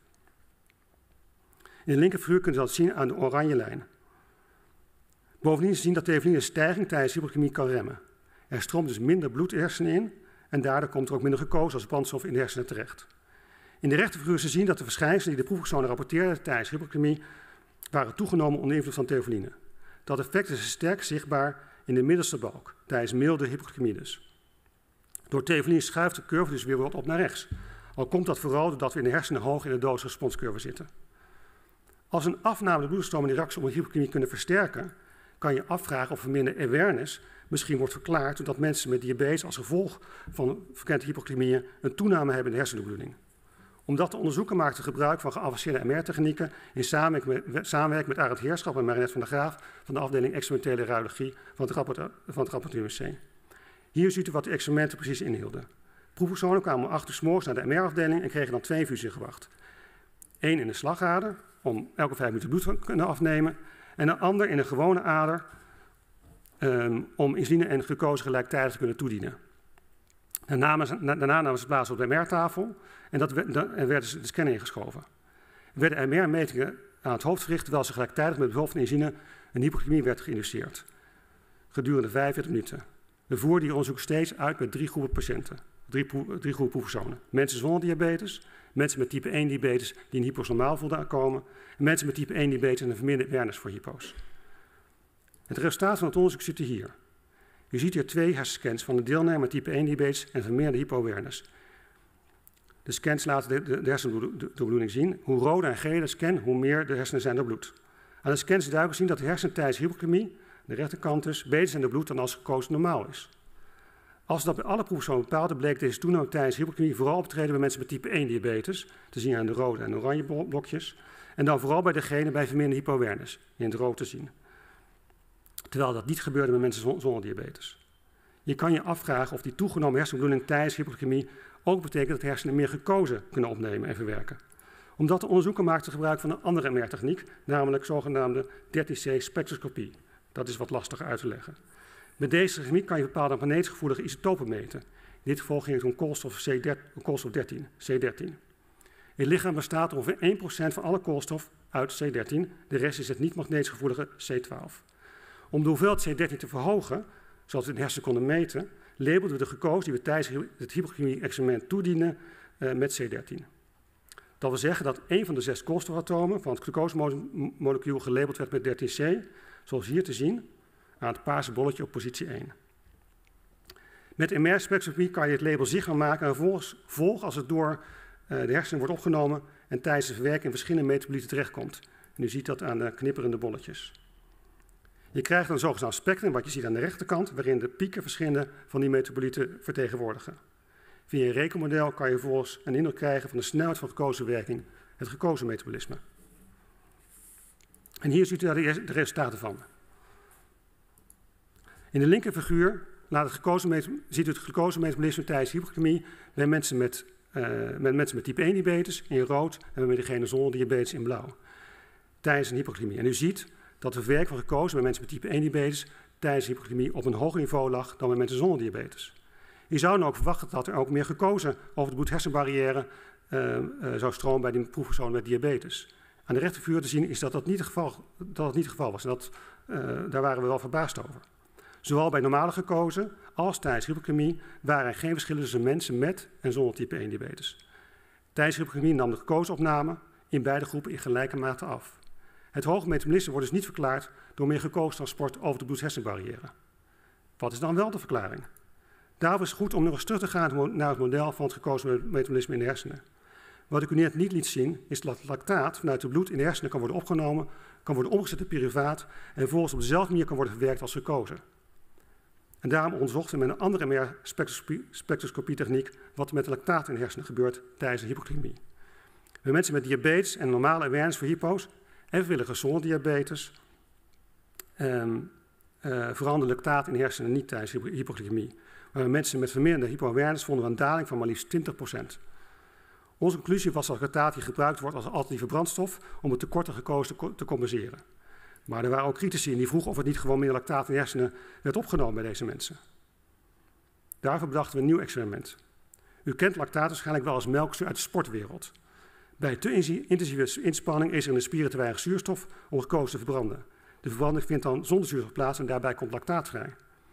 Speaker 1: In de linkerfiguur kunt u dat zien aan de oranje lijn. Bovendien is te zien dat teofeline de stijging tijdens hypoglycemie kan remmen. Er stroomt dus minder bloed de hersenen in en daardoor komt er ook minder glucose als brandstof in de hersenen terecht. In de rechterfiguur is te zien dat de verschijnselen die de proefpersonen rapporteerden tijdens hypoglycemie waren toegenomen onder invloed van teofeline. Dat effect is sterk zichtbaar in de middelste balk, tijdens milde hypoglycemie dus. Door teofeline schuift de curve dus weer wat op naar rechts. Al komt dat vooral doordat we in de hersenen hoog in de dose-responscurve zitten. Als een afname de bloedstroom en de reactie op een hypoglycemie kunnen versterken, kan je afvragen of verminderde awareness misschien wordt verklaard doordat mensen met diabetes als gevolg van frequente hypoglycemieën een toename hebben in de hersenbloeding. Om dat te onderzoeken maakte gebruik van geavanceerde MR-technieken in samenwerking met Arend Heerschap en Marinette van der Graaf van de afdeling experimentele radiologie van het Radboud UMC. Hier ziet u wat de experimenten precies inhielden. Proefpersonen kwamen om 8 uur 's morgens naar de MR-afdeling en kregen dan 2 infusies gewacht. 1 in de slagader, om elke 5 minuten bloed te kunnen afnemen, en een ander in een gewone ader, om insuline en glucose gelijktijdig te kunnen toedienen. Daarna namen ze plaats op de MR-tafel en werden de scanner ingeschoven. Er werden MR-metingen aan het hoofd verricht, terwijl ze gelijktijdig met behulp van insuline een hypoglycemie werd geïnduceerd. Gedurende 45 minuten. We voerden die onderzoek steeds uit met 3 groepen patiënten, 3 groepen proefpersonen. Mensen zonder diabetes, mensen met type 1 diabetes die in hypo's normaal voelden komen, en mensen met type 1 diabetes en een verminderde awareness voor hypo's. Het resultaat van het onderzoek ziet u hier. U ziet hier 2 hersenscans van de deelnemer met type 1 diabetes en vermeerderde hypo-awareness. De scans laten de hersendoorloeding zien. Hoe roder en gele de scan, hoe meer de hersenen zijn doorbloed. Aan de scans is duidelijk zien dat de hersenen tijdens hypoglycemie, de rechterkant dus, beter zijn doorbloed dan als glucose normaal is. Als dat bij alle proefpersonen bepaalde, bleek deze toename tijdens hypoglycemie vooral op te treden bij mensen met type 1 diabetes, te zien aan de rode en oranje blokjes, en dan vooral bij degene bij verminderde hypo-awareness, in het rood te zien. Terwijl dat niet gebeurde bij mensen zonder diabetes. Je kan je afvragen of die toegenomen hersenbloeding tijdens hypoglycemie ook betekent dat hersenen meer glucose kunnen opnemen en verwerken. Omdat de onderzoeker maakte gebruik van een andere MR-techniek, namelijk zogenaamde 13C-spectroscopie. Dat is wat lastiger uit te leggen. Met deze techniek kan je bepaalde magnetisch gevoelige isotopen meten. In dit geval ging het om koolstof 13, C13. Het lichaam bestaat ongeveer 1% van alle koolstof uit C13, de rest is het niet magnetisch gevoelige C12. Om de hoeveelheid C13 te verhogen, zoals we in de hersenen konden meten, labelden we de glucose die we tijdens het hypoglycemie-experiment toedienen met C13. Dat wil zeggen dat een van de 6 koolstofatomen van het glucosemolecuul gelabeld werd met 13C, zoals hier te zien aan het paarse bolletje op positie 1. Met MR-spectroscopie kan je het label zichtbaar maken en vervolgens volgen als het door de hersenen wordt opgenomen en tijdens de verwerking in verschillende metabolieten terechtkomt. En u ziet dat aan de knipperende bolletjes. Je krijgt een zogenaamd spectrum, wat je ziet aan de rechterkant, waarin de pieken verschillende van die metabolieten vertegenwoordigen. Via een rekenmodel kan je vervolgens een indruk krijgen van de snelheid van glucosewerking, het glucosemetabolisme. En hier ziet u de resultaten van. In de linkerfiguur ziet u het glucosemetabolisme tijdens hypoglycemie bij mensen met type 1 diabetes in rood en bij degene zonder diabetes in blauw. Tijdens een hypoglycemie. En u ziet dat de verwerking van glucose bij mensen met type 1 diabetes tijdens hypoglycemie op een hoger niveau lag dan bij mensen zonder diabetes. Je zou dan ook verwachten dat er ook meer glucose over de bloed-hersenbarrière zou stromen bij die proefpersonen met diabetes. Aan de rechterfiguur te zien is dat dat niet het geval was. En daar waren we wel verbaasd over. Zowel bij normale glucose als tijdens hypoglycemie waren er geen verschillen tussen mensen met en zonder type 1 diabetes. Tijdens hypoglycemie nam de glucoseopname in beide groepen in gelijke mate af. Het hoge metabolisme wordt dus niet verklaard door meer glucosetransport over de bloed-hersenbarrière. Wat is dan wel de verklaring? Daarom is het goed om nog eens terug te gaan naar het model van het glucosemetabolisme in de hersenen. Wat ik u net niet liet zien, is dat lactaat vanuit het bloed in de hersenen kan worden opgenomen, kan worden omgezet in pyruvaat en vervolgens op dezelfde manier kan worden verwerkt als glucose. En daarom onderzochten we met een andere MR-spectroscopietechniek wat er met de lactaat in de hersenen gebeurt tijdens de hypoglycemie. Bij mensen met diabetes en normale awareness voor hypo's en vrijwilligers zonder diabetes veranderde lactaat in de hersenen niet tijdens hypoglycemie. Maar bij mensen met verminderde hypoawareness vonden we een daling van maar liefst 20%. Onze conclusie was dat lactaat hier gebruikt wordt als alternatieve brandstof om het tekort aan glucose te compenseren. Maar er waren ook critici die vroegen of het niet gewoon meer lactaat in de hersenen werd opgenomen bij deze mensen. Daarvoor bedachten we een nieuw experiment. U kent lactaat waarschijnlijk wel als melkzuur uit de sportwereld. Bij te intensieve inspanning is er in de spieren te weinig zuurstof om glucose te verbranden. De verbranding vindt dan zonder zuurstof plaats en daarbij komt lactaat vrij.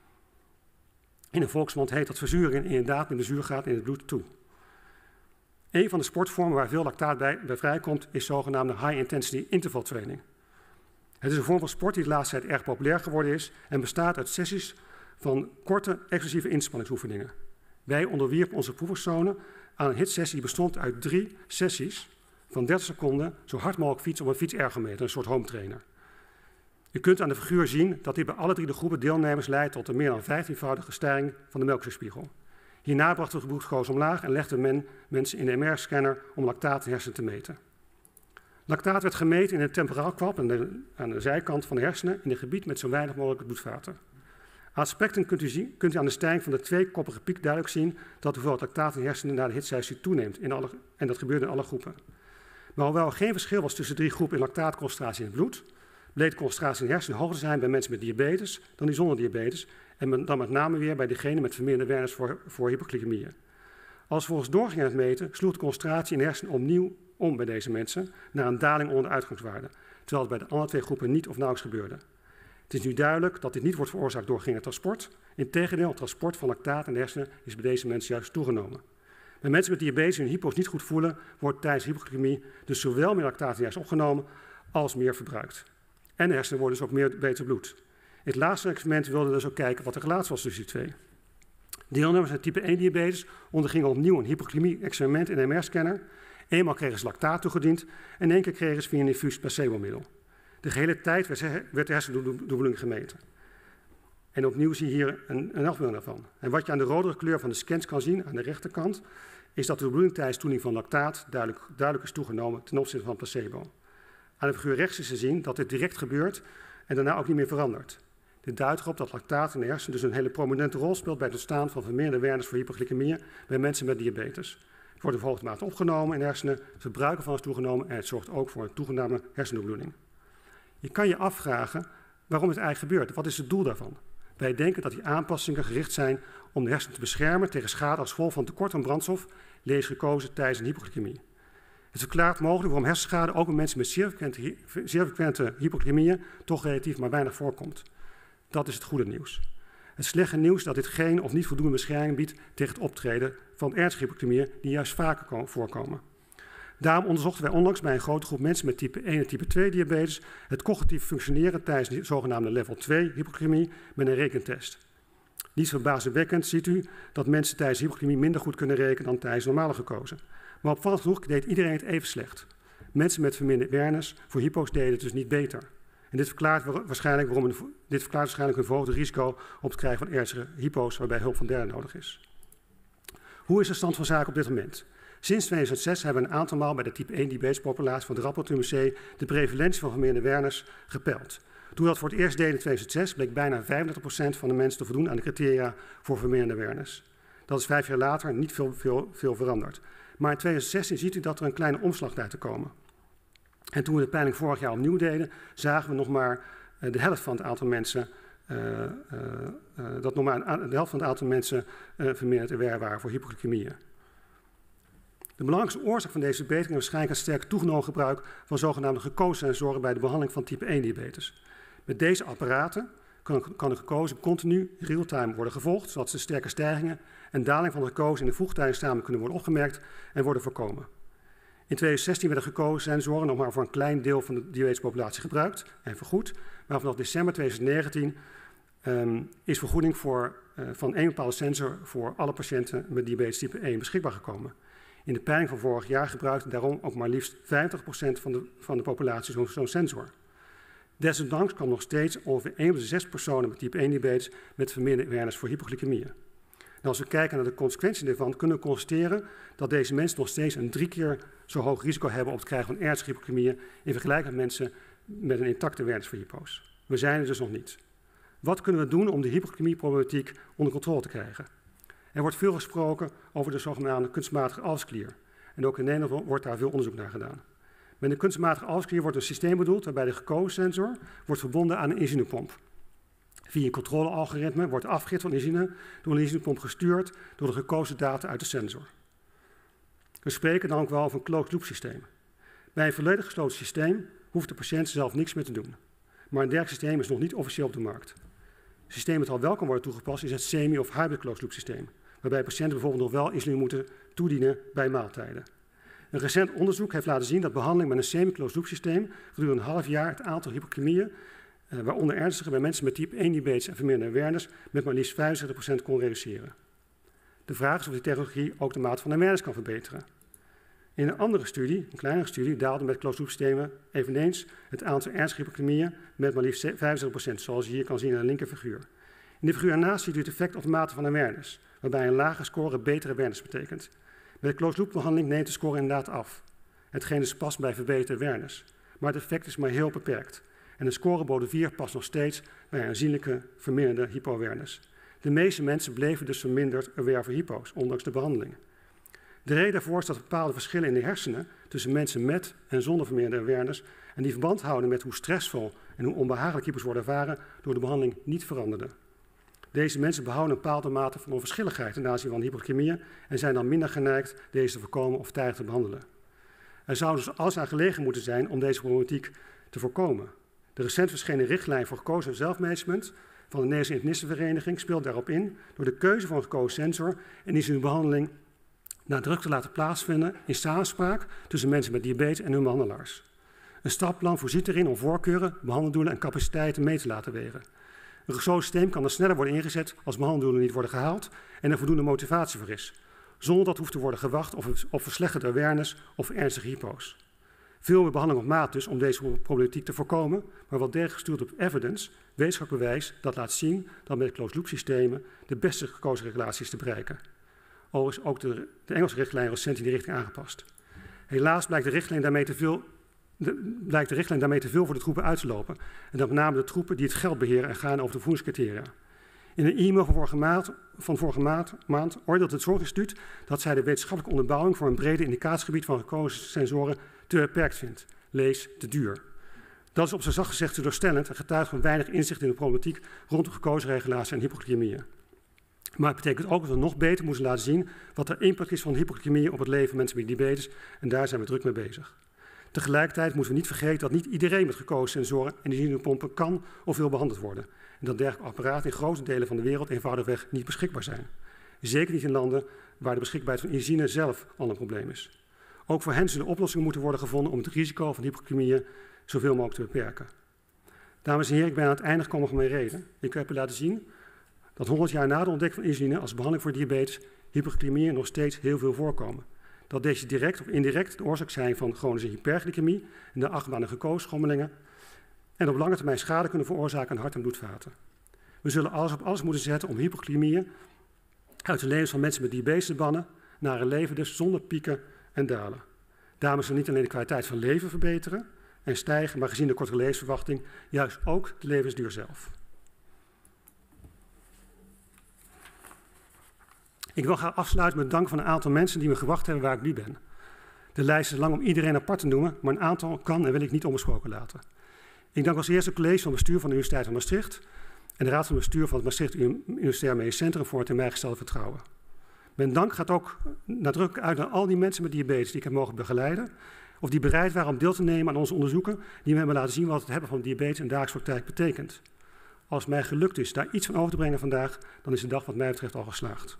Speaker 1: In een volksmond heet dat verzuring inderdaad met de zuurgraad in het bloed toe. Een van de sportvormen waar veel lactaat bij vrijkomt is zogenaamde high-intensity intervaltraining. Het is een vorm van sport die de laatste tijd erg populair geworden is en bestaat uit sessies van korte, exclusieve inspanningsoefeningen. Wij onderwierpen onze proefpersonen aan een hitsessie die bestond uit 3 sessies van 30 seconden zo hard mogelijk fietsen op een fietsergometer, een soort home trainer. U kunt aan de figuur zien dat dit bij alle 3 de groepen deelnemers leidt tot een meer dan 15-voudige stijging van de melkzuurspiegel. Hierna brachten we de bloedglucose omlaag en legde men mensen in de MR-scanner om lactaat in de hersenen te meten. Lactaat werd gemeten in een temporaalkwap aan de zijkant van de hersenen in een gebied met zo weinig mogelijk bloedvaten. Aan het spectrum kunt u aan de stijging van de 2-koppige piek duidelijk zien dat de hoeveelheid lactaat in de hersenen na de hitsessie toeneemt en dat gebeurde in alle groepen. Maar hoewel er geen verschil was tussen 3 groepen in lactaatconcentratie in het bloed, bleek de concentratie in de hersenen hoger te zijn bij mensen met diabetes dan die zonder diabetes en dan met name weer bij degenen met verminderde awareness voor hypoglycemieën. Als we volgens doorgingen aan het meten, sloeg de concentratie in de hersenen opnieuw om bij deze mensen naar een daling onder de uitgangswaarde, terwijl het bij de andere 2 groepen niet of nauwelijks gebeurde. Het is nu duidelijk dat dit niet wordt veroorzaakt door transport. Integendeel, het transport van lactaat in de hersenen is bij deze mensen juist toegenomen. Bij mensen met diabetes en hun hypo's niet goed voelen, wordt tijdens hypoglycemie dus zowel meer lactaat in de hersenen opgenomen als meer verbruikt. En de hersenen worden dus ook beter bloed. In het laatste experiment wilden we dus ook kijken wat de relatie was tussen die 2. Deelnemers met type 1 diabetes ondergingen opnieuw een hypoglycemie-experiment in de MR-scanner. Eenmaal kregen ze lactaat toegediend en 1 keer kregen ze via een infuus placebo-middel. De gehele tijd werd de hersendoebeling gemeten. En opnieuw zie je hier een afbeelding daarvan. En wat je aan de rodere kleur van de scans kan zien, aan de rechterkant, is dat de doebeling tijdens toediening van lactaat duidelijk is toegenomen ten opzichte van placebo. Aan de figuur rechts is te zien dat dit direct gebeurt en daarna ook niet meer verandert. Dit duidt erop dat lactaat in de hersenen dus een hele prominente rol speelt bij het ontstaan van verminderde awareness voor hypoglycemieën bij mensen met diabetes. Het wordt in verhoogde mate opgenomen in de hersenen, het verbruik ervan is toegenomen en het zorgt ook voor een toegenomen hersendoebloeding. Je kan je afvragen waarom het eigenlijk gebeurt. Wat is het doel daarvan? Wij denken dat die aanpassingen gericht zijn om de hersenen te beschermen tegen schade als gevolg van tekort aan brandstof, lees glucose tijdens een hypoglycemie. Het verklaart mogelijk waarom hersenschade ook bij mensen met zeer frequente hypoglycemieën toch relatief maar weinig voorkomt. Dat is het goede nieuws. Het slechte nieuws is dat dit geen of niet voldoende bescherming biedt tegen het optreden van ernstige hypoglycemieën die juist vaker voorkomen. Daarom onderzochten wij onlangs bij een grote groep mensen met type 1 en type 2 diabetes het cognitief functioneren tijdens de zogenaamde level 2 hypoglycemie met een rekentest. Niet verbazingwekkend ziet u dat mensen tijdens hypoglycemie minder goed kunnen rekenen dan tijdens normale glucose. Maar opvallend genoeg deed iedereen het even slecht. Mensen met verminderde awareness voor hypo's deden het dus niet beter. En dit verklaart waarschijnlijk een verhoogd risico op het krijgen van ernstige hypo's waarbij hulp van derden nodig is. Hoe is de stand van zaken op dit moment? Sinds 2006 hebben we een aantal maal bij de type 1 diabetespopulatie van het Radboud UMC de prevalentie van verminderde awareness gepeild. Toen we dat voor het eerst deden in 2006 bleek bijna 35% van de mensen te voldoen aan de criteria voor verminderde awareness. Dat is 5 jaar later niet veel veranderd. Maar in 2016 ziet u dat er een kleine omslag lijkt te komen. En toen we de peiling vorig jaar opnieuw deden, zagen we nog maar de helft van het aantal mensen verminderd aware waren voor hypoglycemieën. De belangrijkste oorzaak van deze verbetering is waarschijnlijk het sterk toegenomen gebruik van zogenaamde glucosesensoren bij de behandeling van type 1 diabetes. Met deze apparaten kan de glucose continu real-time worden gevolgd, zodat de sterke stijgingen en daling van de glucose in de vroegtijdige stadium kunnen worden opgemerkt en worden voorkomen. In 2016 werden glucosesensoren nog maar voor een klein deel van de diabetespopulatie gebruikt en vergoed, maar vanaf december 2019 is vergoeding van één bepaalde sensor voor alle patiënten met diabetes type 1 beschikbaar gekomen. In de peiling van vorig jaar gebruikte daarom ook maar liefst 50% van de populatie zo'n sensor. Desondanks kwam nog steeds ongeveer 1 op de 6 personen met type 1 diabetes met verminderde awareness voor hypoglycemieën. En als we kijken naar de consequenties daarvan, kunnen we constateren dat deze mensen nog steeds een 3 keer zo hoog risico hebben op het krijgen van ernstige hypoglycemieën in vergelijking met mensen met een intacte awareness voor hypo's. We zijn er dus nog niet. Wat kunnen we doen om de hypoglycemieproblematiek onder controle te krijgen? Er wordt veel gesproken over de zogenaamde kunstmatige alvleesklier. En ook in Nederland wordt daar veel onderzoek naar gedaan. Met een kunstmatige alvleesklier wordt een systeem bedoeld waarbij de glucosesensor wordt verbonden aan een insulinepomp. Via een controlealgoritme wordt de afgit van insuline door een insulinepomp gestuurd door de glucosedata uit de sensor. We spreken dan ook wel over een closed-loop systeem. Bij een volledig gesloten systeem hoeft de patiënt zelf niks meer te doen. Maar een dergelijk systeem is nog niet officieel op de markt. Het systeem dat al wel kan worden toegepast is het semi- of hybrid closed-loop systeem, waarbij patiënten bijvoorbeeld nog wel insuline moeten toedienen bij maaltijden. Een recent onderzoek heeft laten zien dat behandeling met een semi-closed-loop systeem gedurende een half jaar het aantal hypoglycemieën, waaronder ernstige bij mensen met type 1 diabetes en verminderde awareness, met maar liefst 75% kon reduceren. De vraag is of die technologie ook de mate van awareness kan verbeteren. In een andere studie, een kleinere studie, daalde met closed-loop systemen eveneens het aantal ernstige hypoglycemieën met maar liefst 75%, zoals je hier kan zien in de linker figuur. In de figuur ernaast ziet u het effect op de mate van awareness, waarbij een lage score betere awareness betekent. Bij de closed-loop behandeling neemt de score inderdaad af, hetgeen dus past bij verbeterde awareness. Maar het effect is maar heel beperkt. En de scorebode 4 past nog steeds bij een aanzienlijke verminderde hypo-awareness. De meeste mensen bleven dus verminderd aware voor hypo's, ondanks de behandeling. De reden daarvoor is dat bepaalde verschillen in de hersenen tussen mensen met en zonder verminderde awareness en die verband houden met hoe stressvol en hoe onbehagelijk hypo's worden ervaren door de behandeling niet veranderden. Deze mensen behouden een bepaalde mate van onverschilligheid ten aanzien van hypoglycemieën en zijn dan minder geneigd deze te voorkomen of tijdig te behandelen. Er zou dus alles aan gelegen moeten zijn om deze problematiek te voorkomen. De recent verschenen richtlijn voor glucose zelfmanagement van de Nederlandse Internistenvereniging speelt daarop in door de keuze van een glucosesensor en insulinebehandeling nadrukkelijk te laten plaatsvinden in samenspraak tussen mensen met diabetes en hun behandelaars. Een stappenplan voorziet erin om voorkeuren, behandeldoelen en capaciteiten mee te laten wegen. Een gesloten systeem kan dan sneller worden ingezet als behandeldoelen niet worden gehaald en er voldoende motivatie voor is, zonder dat hoeft te worden gewacht op verslechterde awareness of ernstige hypo's. Veel behandeling op maat dus om deze problematiek te voorkomen, maar wel degelijk gestuurd op evidence, wetenschappelijk bewijs, dat laat zien dat met closed-loop systemen de beste glucoseregulatie is te bereiken. Overigens ook de Engelse richtlijn recent in die richting aangepast. Helaas blijkt de richtlijn daarmee te veel voor de troepen uit te lopen. En dan met name de troepen die het geld beheren en gaan over de voedingscriteria. In een e-mail van vorige maand oordeelt het Zorginstituut dat zij de wetenschappelijke onderbouwing voor een brede indicatiegebied van glucosesensoren te beperkt vindt. Lees te duur. Dat is op zijn zacht gezegd teleurstellend en getuigt van weinig inzicht in de problematiek rondom glucoseregulatie en hypoglycemieën. Maar het betekent ook dat we nog beter moeten laten zien wat de impact is van hypoglycemie op het leven van mensen met diabetes en daar zijn we druk mee bezig. Tegelijkertijd moeten we niet vergeten dat niet iedereen met glucosesensoren en insulinepompen kan of wil behandeld worden. En dat dergelijke apparaten in grote delen van de wereld eenvoudigweg niet beschikbaar zijn. Zeker niet in landen waar de beschikbaarheid van insuline zelf al een probleem is. Ook voor hen zullen oplossingen moeten worden gevonden om het risico van hypoglycemieën zoveel mogelijk te beperken. Dames en heren, ik ben aan het einde gekomen van mijn reden. Ik heb u laten zien dat 100 jaar na de ontdekking van insuline als behandeling voor diabetes hypoglycemieën nog steeds heel veel voorkomen. Dat deze direct of indirect de oorzaak zijn van chronische hyperglycemie en de achtbanige koolschommelingen en op lange termijn schade kunnen veroorzaken aan hart- en bloedvaten. We zullen alles op alles moeten zetten om hypoglycemieën uit de levens van mensen met diabetes te bannen, naar een leven dus zonder pieken en dalen. Daarmee zullen niet alleen de kwaliteit van leven verbeteren en stijgen, maar gezien de kortere levensverwachting juist ook de levensduur zelf. Ik wil graag afsluiten met dank van een aantal mensen die me gewacht hebben waar ik nu ben. De lijst is lang om iedereen apart te noemen, maar een aantal kan en wil ik niet onbesproken laten. Ik dank als eerste het college van bestuur van de Universiteit van Maastricht en de raad van bestuur van het Maastricht Universitair Medisch Centrum voor het in mij gestelde vertrouwen. Mijn dank gaat ook nadrukkelijk uit naar al die mensen met diabetes die ik heb mogen begeleiden, of die bereid waren om deel te nemen aan onze onderzoeken die me hebben laten zien wat het hebben van diabetes in dagelijkse praktijk betekent. Als het mij gelukt is daar iets van over te brengen vandaag, dan is de dag wat mij betreft al geslaagd.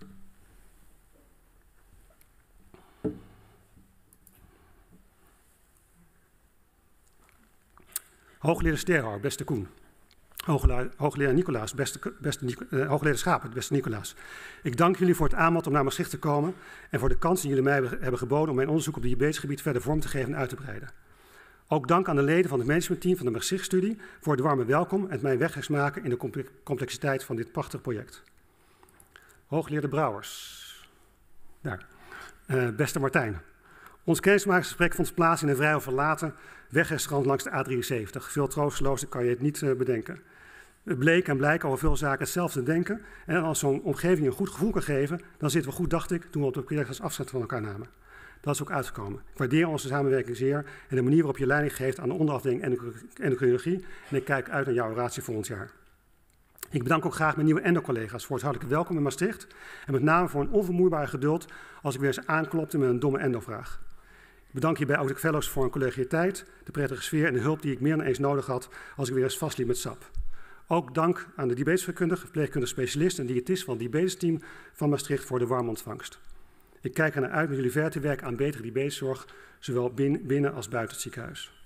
Speaker 1: Hoogleraar Sterhouwer, beste Koen. Hoogleraar Nicolaas, hoogleraar Schapen, beste Nicolaas. Ik dank jullie voor het aanbod om naar Maastricht te komen en voor de kans die jullie mij hebben geboden om mijn onderzoek op het diabetesgebied verder vorm te geven en uit te breiden. Ook dank aan de leden van het managementteam van de Maastricht-studie voor het warme welkom en het mij wegwijs maken in de complexiteit van dit prachtige project. Hoogleraar Brouwers. Daar. Beste Martijn. Ons kennismakingsgesprek vond plaats in een vrijwel verlaten wegrestaurant langs de A73. Veel troosteloos kan je het niet bedenken. Het bleek en blijkt over veel zaken hetzelfde te denken. En als zo'n omgeving een goed gevoel kan geven, dan zitten we goed, dacht ik, toen we op de collega's afstand van elkaar namen. Dat is ook uitgekomen. Ik waardeer onze samenwerking zeer en de manier waarop je leiding geeft aan de onderafdeling endocrinologie. En ik kijk uit naar jouw oratie volgend jaar. Ik bedank ook graag mijn nieuwe endo-collega's voor het hartelijk welkom in Maastricht. En met name voor een onvermoeibare geduld als ik weer eens aanklopte met een domme endo-vraag. Ik bedank hierbij ook de fellows voor hun collegialiteit, de prettige sfeer en de hulp die ik meer dan eens nodig had als ik weer eens vastliep met SAP. Ook dank aan de diabetesverpleegkundige, verpleegkundige specialist en diëtist van het diabetesteam van Maastricht voor de warme ontvangst. Ik kijk er naar uit met jullie verder te werken aan betere diabeteszorg, zowel binnen als buiten het ziekenhuis.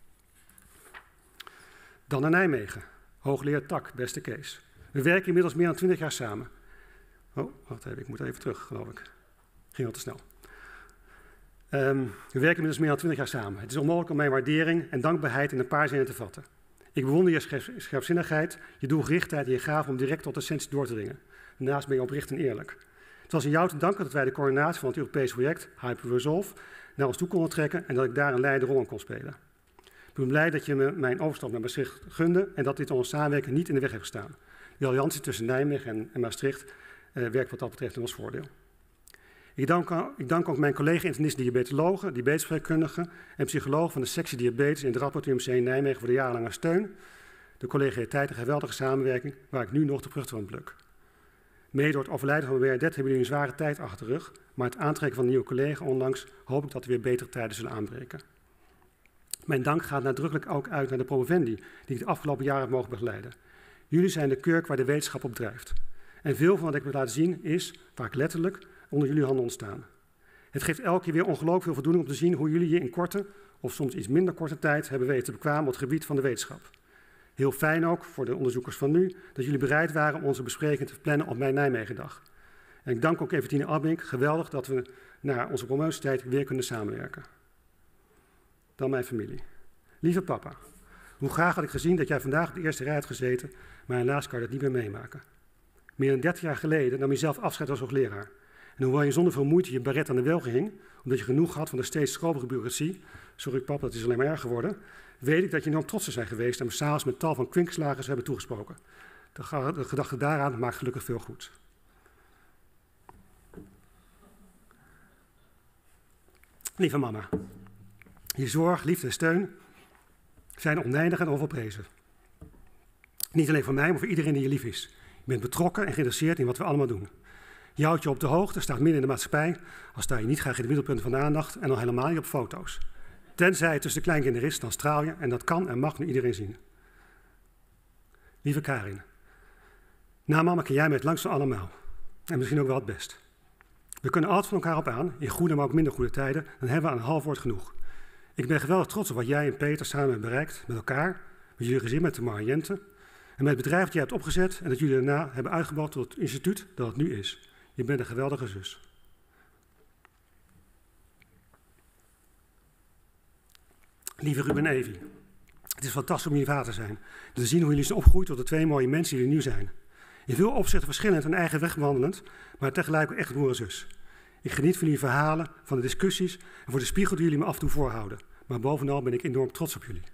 Speaker 1: Dan naar Nijmegen. Hoogleraar Tak, beste Kees. We werken inmiddels meer dan 20 jaar samen. Oh, wacht even, ik moet even terug, geloof ik. Ging al te snel. We werken inmiddels meer dan 20 jaar samen. Het is onmogelijk om mijn waardering en dankbaarheid in een paar zinnen te vatten. Ik bewonder je scherpzinnigheid, je doelgerichtheid en je gave om direct tot de essentie door te dringen. Daarnaast ben je oprecht en eerlijk. Het was aan jou te danken dat wij de coördinatie van het Europese project HyperResolve naar ons toe konden trekken en dat ik daar een leidende rol in kon spelen. Ik ben blij dat je me mijn overstap naar Maastricht gunde en dat dit onze samenwerking niet in de weg heeft gestaan. De alliantie tussen Nijmegen en Maastricht werkt wat dat betreft in ons voordeel. Ik dank ook mijn collega-internisten diabetologen, diabetesverpleegkundigen en psychologen van de sectie diabetes in het Radboud UMC in Nijmegen voor de jarenlange steun, de collegialiteit en geweldige samenwerking waar ik nu nog de vruchten van pluk. Mede door het overlijden van Bernadette hebben jullie een zware tijd achter de rug, maar het aantrekken van een nieuwe collega onlangs hoop ik dat er weer betere tijden zullen aanbreken. Mijn dank gaat nadrukkelijk ook uit naar de promovendi die ik de afgelopen jaren heb mogen begeleiden. Jullie zijn de kurk waar de wetenschap op drijft. En veel van wat ik heb laten zien is, vaak letterlijk, onder jullie handen ontstaan. Het geeft elke keer weer ongelooflijk veel voldoening om te zien hoe jullie je in korte, of soms iets minder korte tijd, hebben weten te bekwamen op het gebied van de wetenschap. Heel fijn ook voor de onderzoekers van nu, dat jullie bereid waren om onze bespreking te plannen op mijn Nijmegendag. En ik dank ook Eventine Abink, geweldig dat we na onze promotietijd weer kunnen samenwerken. Dan mijn familie. Lieve papa, hoe graag had ik gezien dat jij vandaag op de eerste rij had gezeten, maar helaas kan je dat niet meer meemaken. Meer dan 30 jaar geleden nam je zelf afscheid als hoogleraar. En hoewel je zonder veel moeite je baret aan de welge hing, omdat je genoeg had van de steeds schrobere bureaucratie, sorry pap, dat is alleen maar erg geworden, weet ik dat je enorm trots zou zijn geweest en me s'avonds met tal van kwinkslagers hebben toegesproken. De gedachte daaraan maakt gelukkig veel goed. Lieve mama, je zorg, liefde en steun zijn oneindig en onvolprezen. Niet alleen voor mij, maar voor iedereen die je lief is. Je bent betrokken en geïnteresseerd in wat we allemaal doen. Je houdt je op de hoogte, staat midden in de maatschappij, al sta je niet graag in het middelpunt van de aandacht en al helemaal niet op foto's. Tenzij het tussen de kleinkinderen is, dan straal je en dat kan en mag nu iedereen zien. Lieve Karin, na mama ken jij mij het langst van allemaal. En misschien ook wel het best. We kunnen altijd van elkaar op aan, in goede maar ook minder goede tijden, dan hebben we aan een half woord genoeg. Ik ben geweldig trots op wat jij en Peter samen hebben bereikt, met elkaar, met jullie gezin, met de Mariënte, en met het bedrijf dat jij hebt opgezet en dat jullie daarna hebben uitgebouwd tot het instituut dat het nu is. Je bent een geweldige zus. Lieve Ruben en Evie, het is fantastisch om jullie vader te zijn. Te zien hoe jullie zijn opgegroeid tot de twee mooie mensen die jullie nu zijn. In veel opzichten verschillend en eigen weg wandelend, maar tegelijk ook echt broer en zus. Ik geniet van jullie verhalen, van de discussies en voor de spiegel die jullie me af en toe voorhouden. Maar bovenal ben ik enorm trots op jullie.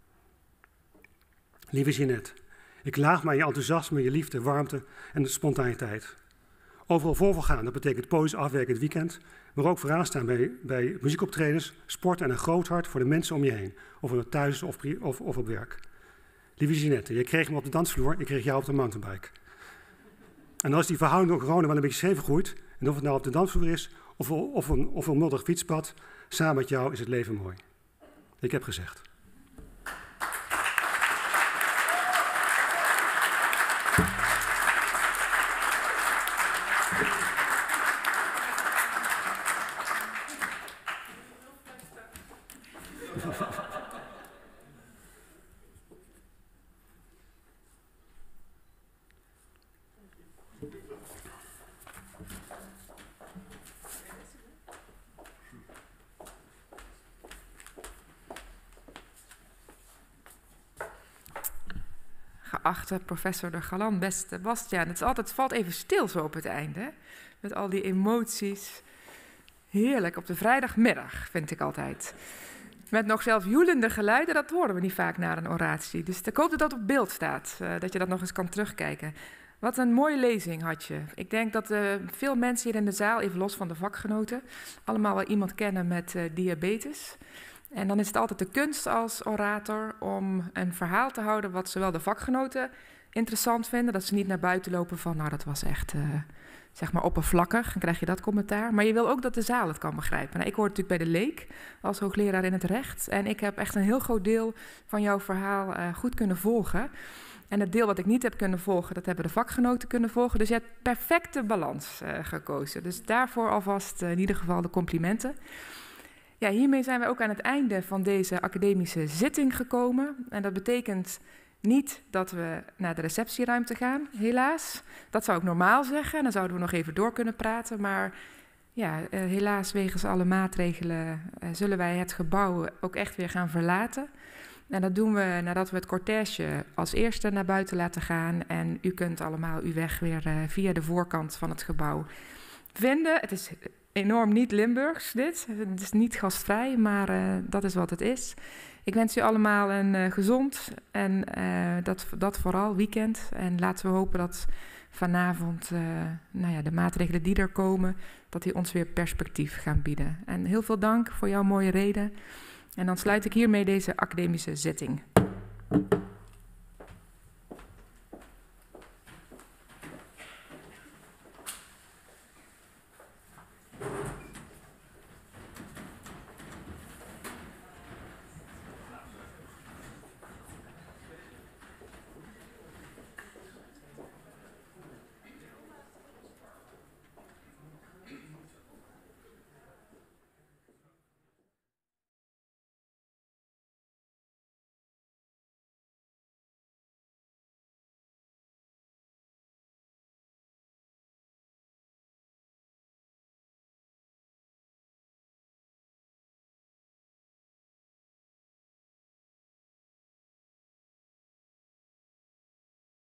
Speaker 1: Lieve Jeanette, ik laag maar je enthousiasme, je liefde, warmte en de spontaniteit. Overal voor gaan, dat betekent poëzisch afwerken het weekend, maar ook vooraan staan bij muziekoptredens, sport en een groot hart voor de mensen om je heen, of het thuis is of op werk. Lieve Jeanette, je kreeg me op de dansvloer, ik kreeg jou op de mountainbike. En dan is die verhouding door corona wel een beetje scheef gegroeid, en of het nou op de dansvloer is of een modderig fietspad, samen met jou is het leven mooi. Ik heb gezegd.
Speaker 2: Geachte professor de Galan, beste Bastiaan. Het valt even stil zo op het einde, met al die emoties. Heerlijk, op de vrijdagmiddag, vind ik altijd. Met nog zelfs joelende geluiden, dat horen we niet vaak na een oratie. Dus ik hoop dat dat op beeld staat, dat je dat nog eens kan terugkijken. Wat een mooie lezing had je. Ik denk dat veel mensen hier in de zaal, even los van de vakgenoten, allemaal wel iemand kennen met diabetes. En dan is het altijd de kunst als orator om een verhaal te houden wat zowel de vakgenoten interessant vinden, dat ze niet naar buiten lopen van, nou dat was echt, zeg maar oppervlakkig, dan krijg je dat commentaar. Maar je wil ook dat de zaal het kan begrijpen. Nou, ik hoor natuurlijk bij de leek als hoogleraar in het recht en ik heb echt een heel groot deel van jouw verhaal goed kunnen volgen. En het deel wat ik niet heb kunnen volgen, dat hebben de vakgenoten kunnen volgen. Dus je hebt perfecte balans gekozen. Dus daarvoor alvast in ieder geval de complimenten. Ja, hiermee zijn we ook aan het einde van deze academische zitting gekomen. En dat betekent niet dat we naar de receptieruimte gaan, helaas. Dat zou ik normaal zeggen, dan zouden we nog even door kunnen praten. Maar ja, helaas wegens alle maatregelen zullen wij het gebouw ook echt weer gaan verlaten. En dat doen we nadat we het cortège als eerste naar buiten laten gaan. En u kunt allemaal uw weg weer via de voorkant van het gebouw vinden. Het is enorm niet Limburgs dit. Het is niet gastvrij, maar dat is wat het is. Ik wens u allemaal een gezond en dat vooral weekend. En laten we hopen dat vanavond de maatregelen die er komen, dat die ons weer perspectief gaan bieden. En heel veel dank voor jouw mooie reden. En dan sluit ik hiermee deze academische zitting.